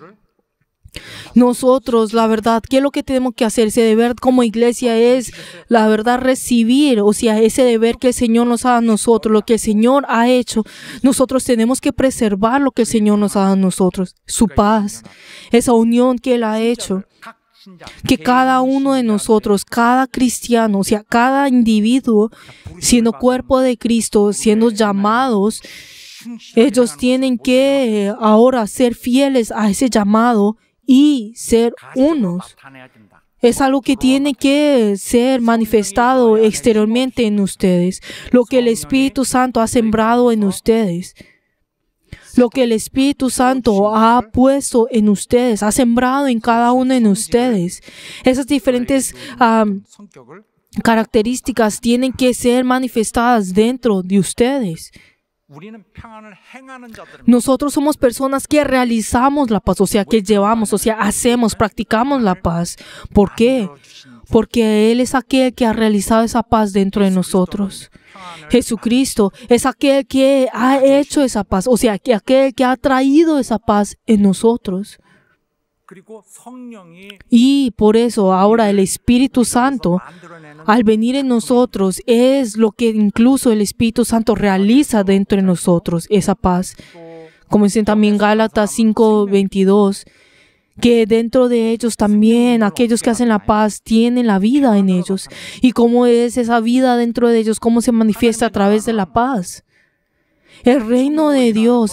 Nosotros, la verdad, ¿qué es lo que tenemos que hacer? Ese deber como iglesia es, la verdad, recibir, o sea, ese deber que el Señor nos ha dado a nosotros, lo que el Señor ha hecho. Nosotros tenemos que preservar lo que el Señor nos ha dado a nosotros, su paz, esa unión que Él ha hecho. Que cada uno de nosotros, cada cristiano, o sea, cada individuo, siendo cuerpo de Cristo, siendo llamados, ellos tienen que ahora ser fieles a ese llamado y ser unos. Es algo que tiene que ser manifestado exteriormente en ustedes. Lo que el Espíritu Santo ha sembrado en ustedes. Lo que el Espíritu Santo ha puesto en ustedes, ha sembrado en cada uno de ustedes. Esas diferentes 성격을 características tienen que ser manifestadas dentro de ustedes. 우리는 평안을 행하는 자들입니다. Nosotros somos personas que realizamos la paz, o sea, que llevamos, o sea, hacemos, practicamos la paz. ¿Por qué? Porque Él es aquel que ha realizado esa paz dentro de nosotros. Jesucristo es aquel que ha hecho esa paz, o sea, aquel que ha traído esa paz en nosotros. 그리고 성령이 Y por eso ahora el Espíritu Santo, 만들어내는 al venir en nosotros, es lo que incluso el Espíritu Santo realiza dentro de nosotros, esa paz. Como dicen también Gálatas 5:22, que dentro de ellos también aquellos que hacen la paz tienen la vida en ellos. ¿Y cómo es esa vida dentro de ellos? ¿Cómo se manifiesta a través de la paz? El reino de Dios,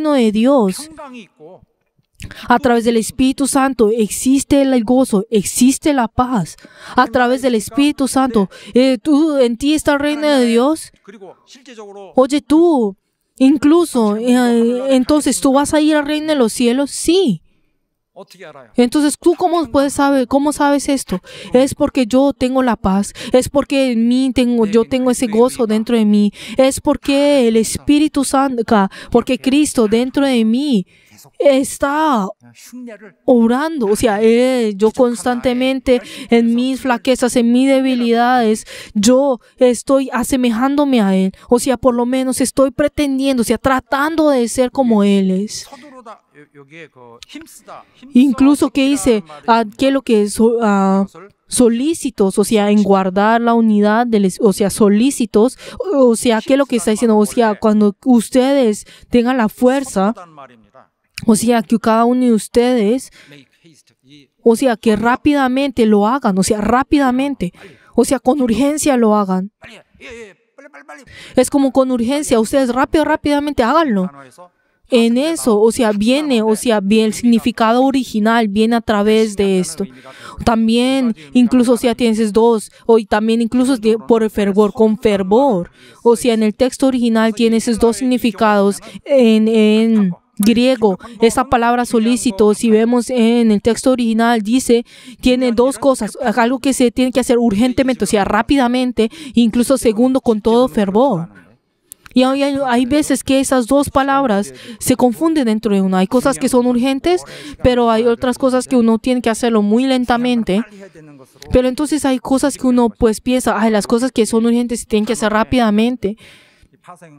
평강이 있고 a través del Espíritu Santo existe el gozo, existe la paz. A través del Espíritu Santo, en ti está el reino de Dios. 그리고 실제적으로 Oye, tú, incluso, entonces, ¿tú vas a ir al reino de los cielos? Sí. 어떻게 알아요? Entonces, ¿tú cómo sabes esto? Es porque yo tengo la paz, es porque en mí yo tengo ese gozo dentro de mí, es porque el Espíritu Santo, porque Cristo dentro de mí está 흉내를 orando, o sea, yo constantemente en mis flaquezas, en mis debilidades, yo estoy asemejándome a Él, o sea, por lo menos estoy pretendiendo, o sea, tratando de ser como Él es. 서두르다 여기에 그 힘쓰다 Incluso que dice, ¿qué es lo que es? Solícitos, o sea, en guardar la unidad, o sea, solícitos, o sea, ¿qué es lo que está diciendo? O sea, cuando ustedes tengan la fuerza, 서두르다는 말입니다. o sea, que cada uno de ustedes, Make haste. 이 o sea, que rápidamente lo hagan, o sea, rápidamente, o sea, con urgencia lo hagan. 빨리 예, 빨리 Es como con urgencia, ustedes rápidamente háganlo. 단어에서 En eso, o sea, bien, el significado original viene a través de esto. También, incluso, o sea, tienes dos, o también incluso por el fervor, con fervor. O sea, en el texto original tienes esos dos significados. En griego, esa palabra solícito, si vemos en el texto original, dice, tiene dos cosas, algo que se tiene que hacer urgentemente, o sea, rápidamente, incluso segundo, con todo fervor. Y hay veces que esas dos palabras se confunden dentro de uno. Hay cosas que son urgentes, pero hay otras cosas que uno tiene que hacerlo muy lentamente. 빨리 해야 되는 것으로 Pero entonces hay cosas que uno pues piensa, las cosas que son urgentes se tienen que hacer rápidamente. 이 파생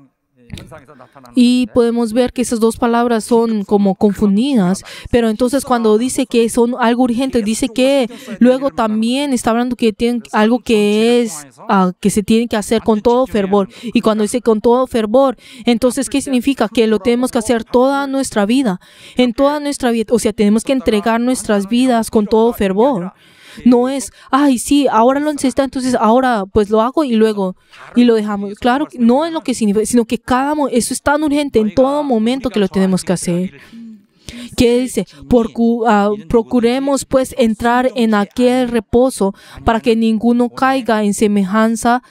Y podemos ver que esas dos palabras son como confundidas, pero entonces cuando dice que son algo urgente, dice que luego también está hablando que tienen algo que es que se tiene que hacer con todo fervor. Y cuando dice con todo fervor, entonces ¿qué significa? Que lo tenemos que hacer toda nuestra vida, en toda nuestra vida. O sea, tenemos que entregar nuestras vidas con todo fervor. No es, ay, sí, ahora lo necesita, entonces ahora pues lo hago y luego y lo dejamos. Claro, no es lo que significa, sino que eso es tan urgente en todo momento que lo tenemos que hacer. ¿Qué dice? Procuremos pues entrar en aquel reposo para que ninguno caiga en semejante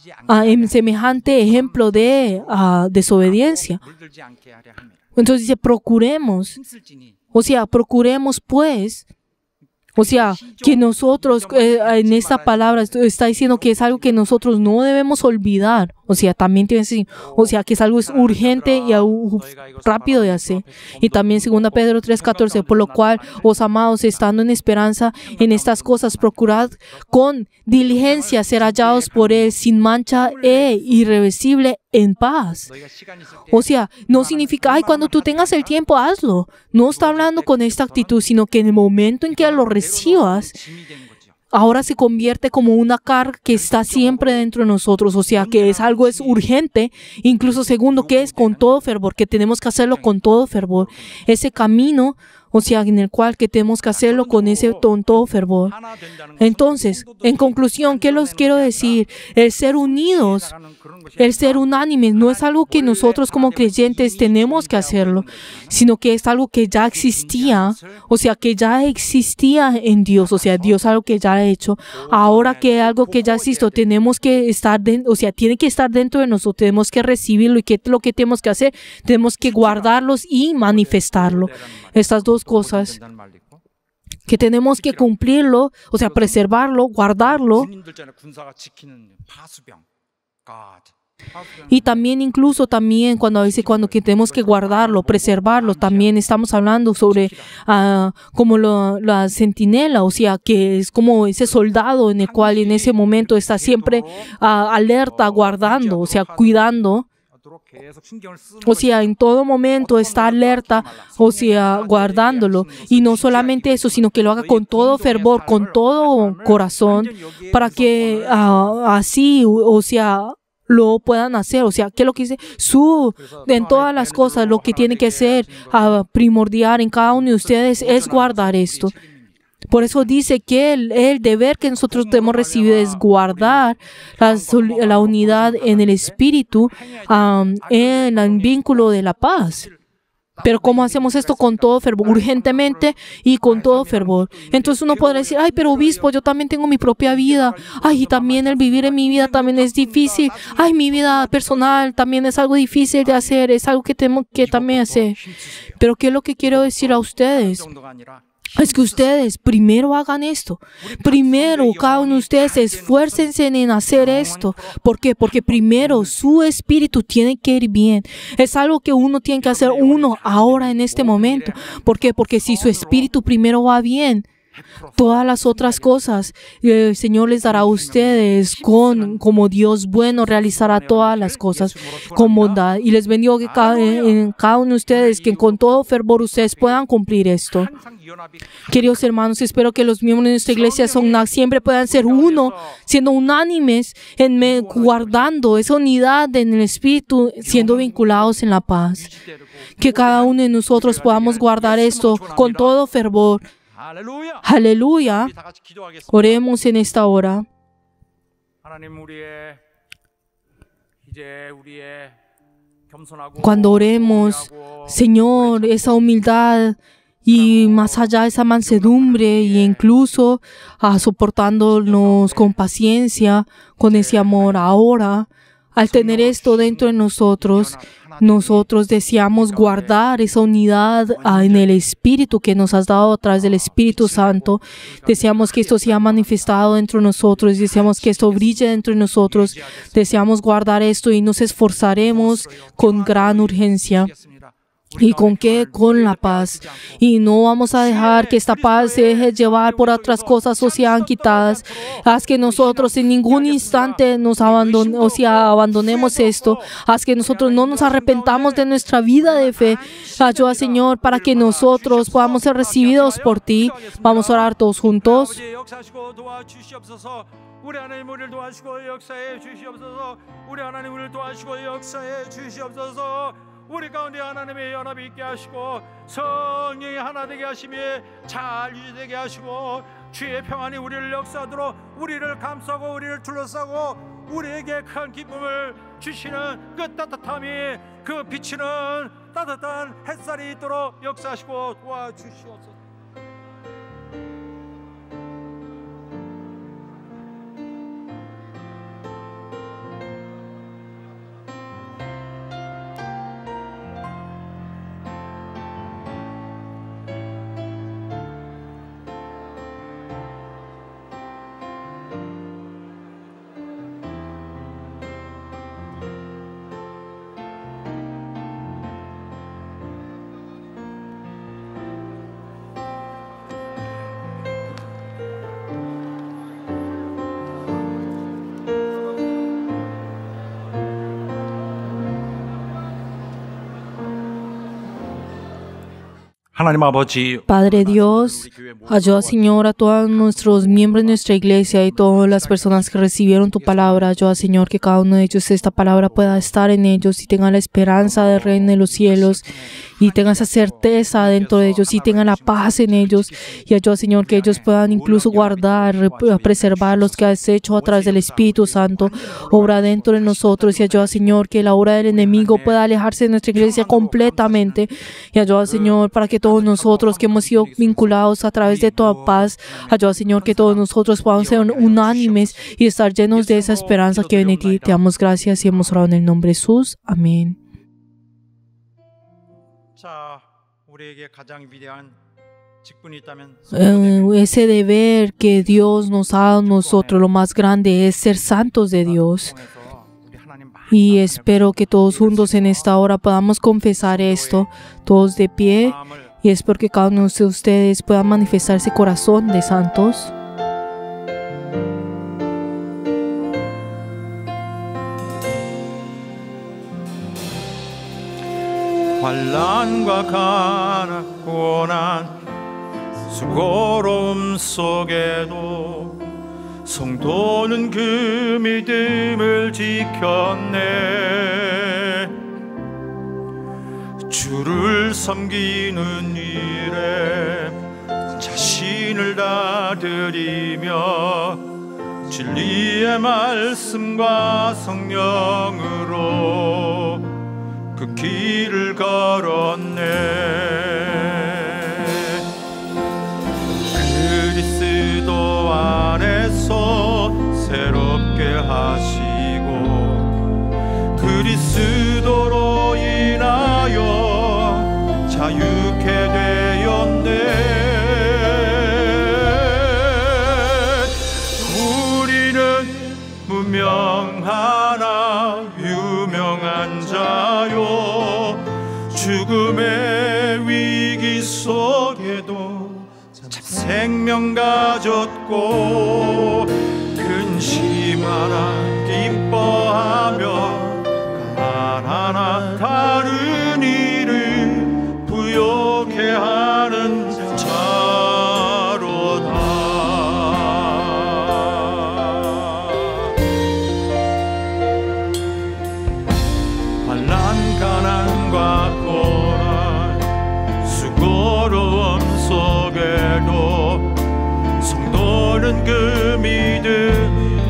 ejemplo de desobediencia. Entonces dice, procuremos. O sea, procuremos pues. O sea, que nosotros, en esta palabra, está diciendo que es algo que nosotros no debemos olvidar. O sea, también tiene que decir, o sea, que es algo urgente y rápido de hacer. Y también 2 Pedro 3:14, por lo cual, os amados, estando en esperanza en estas cosas, procurad con diligencia ser hallados por Él sin mancha e irreversible en paz. O sea, no significa, ay, cuando tú tengas el tiempo, hazlo. No está hablando con esta actitud, sino que en el momento en que lo recibas, ahora se convierte como una carga que está siempre dentro de nosotros. O sea, que es urgente. Incluso segundo, que es con todo fervor, que tenemos que hacerlo con todo fervor. Ese camino, o sea, en el cual que tenemos que hacerlo con todo fervor. Entonces, en conclusión, ¿qué les quiero decir? El ser unidos, el ser unánimes, no es algo que nosotros como creyentes tenemos que hacerlo, sino que es algo que ya existía, o sea, que ya existía en Dios, o sea, Dios algo que ya ha hecho. Ahora que algo que ya existe, tenemos que estar, o sea, tiene que estar dentro de nosotros, tenemos que recibirlo. ¿Y qué es lo que tenemos que hacer? Tenemos que guardarlos y manifestarlo. Estas dos cosas que tenemos que cumplirlo, o sea, preservarlo, guardarlo. Y también incluso también cuando que tenemos que guardarlo, preservarlo, también estamos hablando sobre como la centinela, o sea, que es como ese soldado en el cual en ese momento está siempre alerta, guardando, o sea, cuidando. O sea, en todo momento está alerta, o sea, guardándolo. Y no solamente eso, sino que lo haga con todo fervor, con todo corazón, para que así, o sea, lo puedan hacer. O sea, ¿qué es lo que dice? En todas las cosas, lo que tiene que ser primordial en cada uno de ustedes es guardar esto. Por eso dice que el deber que nosotros debemos recibir es guardar la unidad en el Espíritu, en el vínculo de la paz. Pero ¿cómo hacemos esto? Con todo fervor, urgentemente y con todo fervor. Entonces uno podrá decir, ay, pero obispo, yo también tengo mi propia vida. Ay, y también el vivir en mi vida también es difícil. Ay, mi vida personal también es algo difícil de hacer, es algo que tengo que también hacer. Pero ¿qué es lo que quiero decir a ustedes? Es que ustedes primero hagan esto. Primero, cada uno de ustedes esfuércense en hacer esto. ¿Por qué? Porque primero su espíritu tiene que ir bien. Es algo que uno tiene que hacer ahora en este momento. ¿Por qué? Porque si su espíritu primero va bien, todas las otras cosas el Señor les dará a ustedes como Dios bueno, realizará todas las cosas con bondad. Y les bendigo que cada uno de ustedes, que con todo fervor ustedes puedan cumplir esto. Queridos hermanos, espero que los miembros de nuestra iglesia siempre puedan ser uno, siendo unánimes, guardando esa unidad en el Espíritu, siendo vinculados en la paz. Que cada uno de nosotros podamos guardar esto con todo fervor. Aleluya. Oremos en esta hora. Cuando oremos, Señor, esa humildad y más allá de esa mansedumbre e incluso soportándonos con paciencia, con ese amor ahora, al tener esto dentro de nosotros deseamos guardar esa unidad en el Espíritu que nos has dado a través del Espíritu Santo. Deseamos que esto sea manifestado dentro de nosotros. Deseamos que esto brille dentro de nosotros. Deseamos guardar esto y nos esforzaremos con gran urgencia. ¿Y con qué? Con la paz. Y no vamos a dejar que esta paz se deje llevar por otras cosas o sean quitadas. Haz que nosotros en ningún instante nos abandonemos esto. Haz que nosotros no nos arrepentamos de nuestra vida de fe. Ayuda, Señor, para que nosotros podamos ser recibidos por ti. Vamos a orar todos juntos. 우리 하나님 우리를 도와주시고 역사해 주시옵소서. 우리 하나님 우리를 도와주시고 역사해 주시옵소서. 우리 가운데 하나님의 연합이 있게 하시고 성령이 하나 되게 하시며 잘 유지되게 하시고 주의 평안이 우리를 역사하도록 우리를 감싸고 우리를 둘러싸고 우리에게 큰 기쁨을 주시는 그 따뜻함이 그 비치는 따뜻한 햇살이 있도록 역사하시고 도와주시옵소서. 하나님 아버지, Padre Dios, ayuda, Señor, a todos nuestros miembros de nuestra iglesia y todas las personas que recibieron tu palabra. Ayuda, Señor, que cada uno de ellos, esta palabra pueda estar en ellos y tengan la esperanza del reino de los cielos y tengan esa certeza dentro de ellos y tengan la paz en ellos. Y ayuda, Señor, que ellos puedan incluso guardar, preservar los que has hecho a través del Espíritu Santo. Obra dentro de nosotros y ayuda, Señor, que la obra del enemigo pueda alejarse de nuestra iglesia completamente. Y ayuda, Señor, para que todos nosotros que hemos sido vinculados a través de tu paz, ayuda, Señor, que todos nosotros podamos ser unánimes y estar llenos de esa esperanza que viene de ti. Te damos gracias y hemos orado en el nombre de Jesús. Amén. Ese deber que Dios nos ha dado a nosotros, lo más grande es ser santos de Dios. Y espero que todos juntos en esta hora podamos confesar esto, todos de pie. Y es porque cada uno de ustedes pueda manifestar ese corazón de santos. 환난과 가난 고난 수고로움 속에도 성도는 그 믿음을 지켰네. 주를 섬기는 일에 자신을 다 드리며 진리의 말씀과 성령으로 그 길을 걸었네. 그리스도 안에서 새롭게 하시고 그리스도로 인하여 자유케 되었네. 우리는 무명하나 유명한 자요 죽음의 위기 속에도 참 생명 가졌고 근심하나 기뻐하며 가난 하나 다른 일을 부욕해 하는 자로다. 환난 가난과 고난 수고로움 속에도 성도는 그 믿음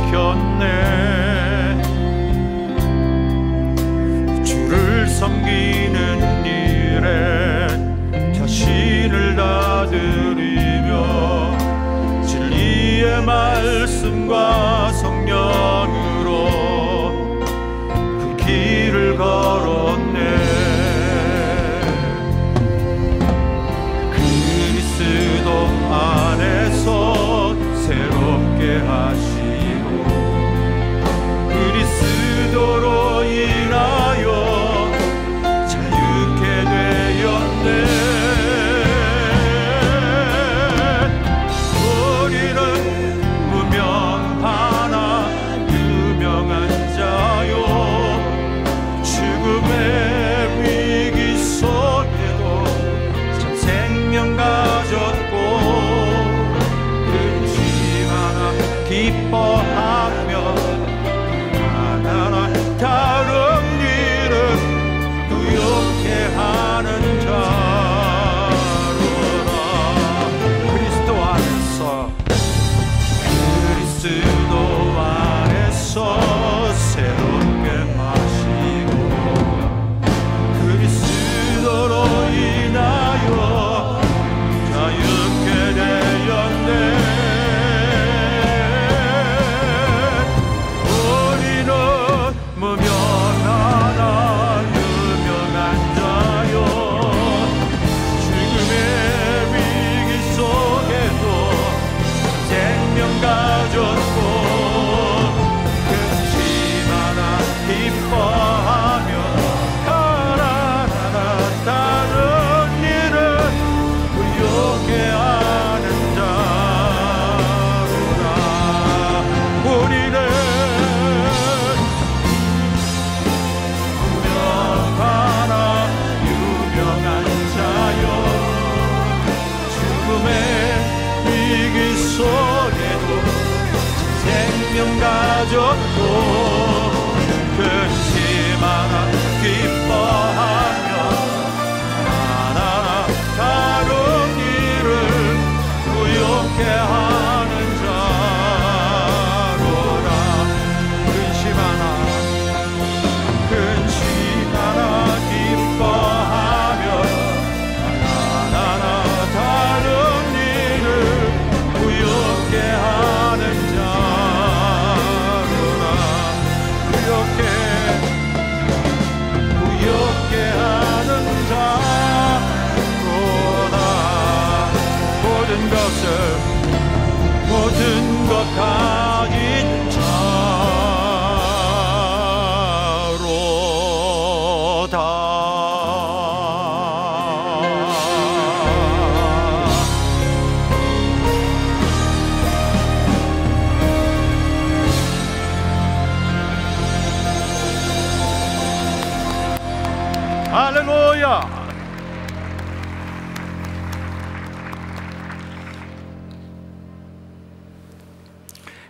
지켰네. 주를 섬기는 일에 자신을 다 드리며 진리의 말씀과 성령으로 그 길을 걸었네. 그리스도 안에서 새롭게 하시고 그리스도로 인하여 자유케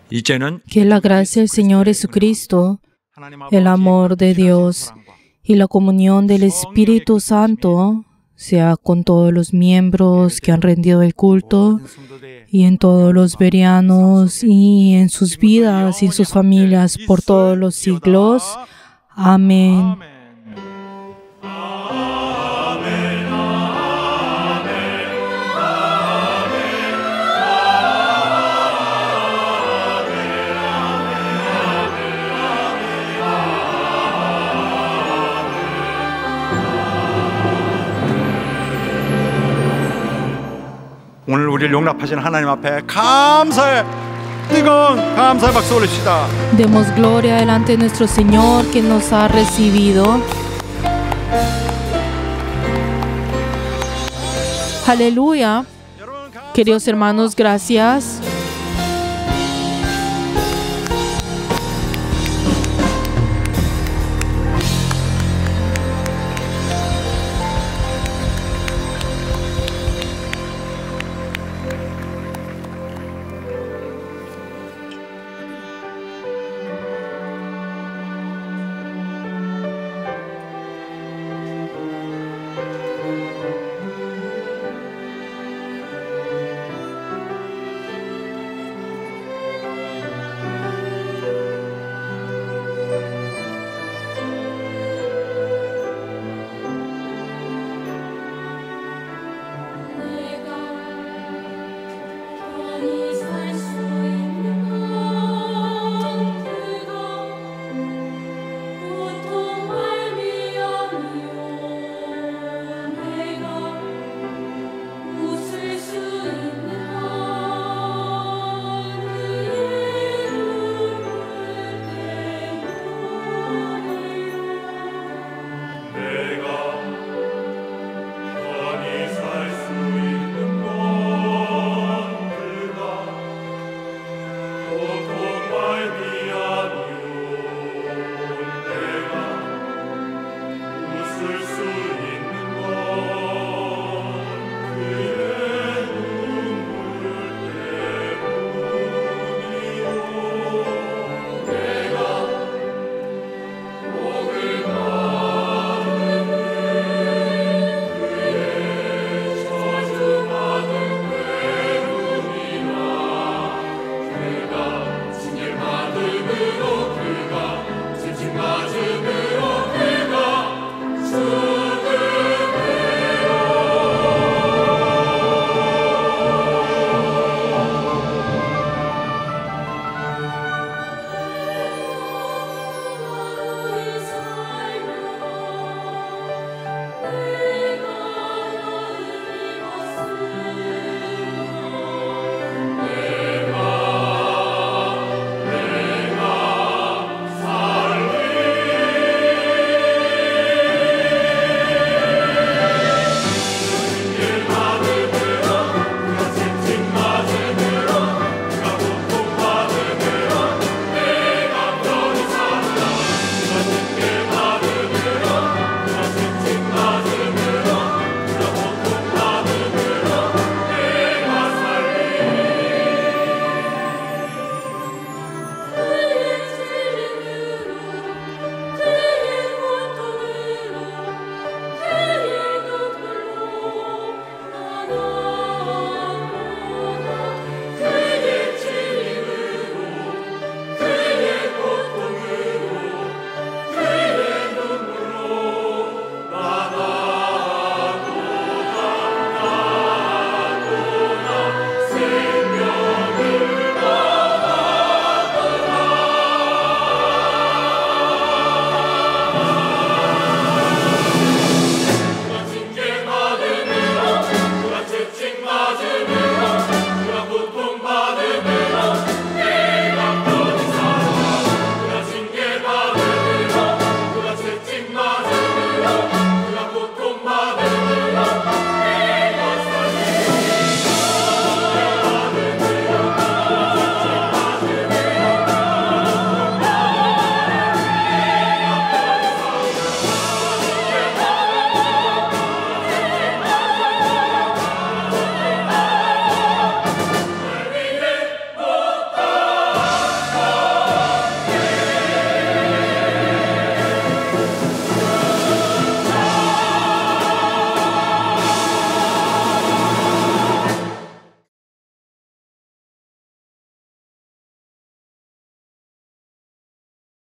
이제는 Que la gracia del Señor Jesucristo, 하나님 el 아버지의 amor de Dios 사랑과 y la comunión del Espíritu Santo sea con todos los miembros que han rendido el culto 모든 성도들의 y en todos los verianos y en sus vidas y en sus familias por todos los siglos. Amén. 아멘. 오늘 우리를 용납하신 하나님 앞에 감사의 뜨거운 감사의 박수 올립시다. Demos gloria delante de nuestro Señor que nos ha recibido. Aleluya. 여러분 Queridos hermanos, gracias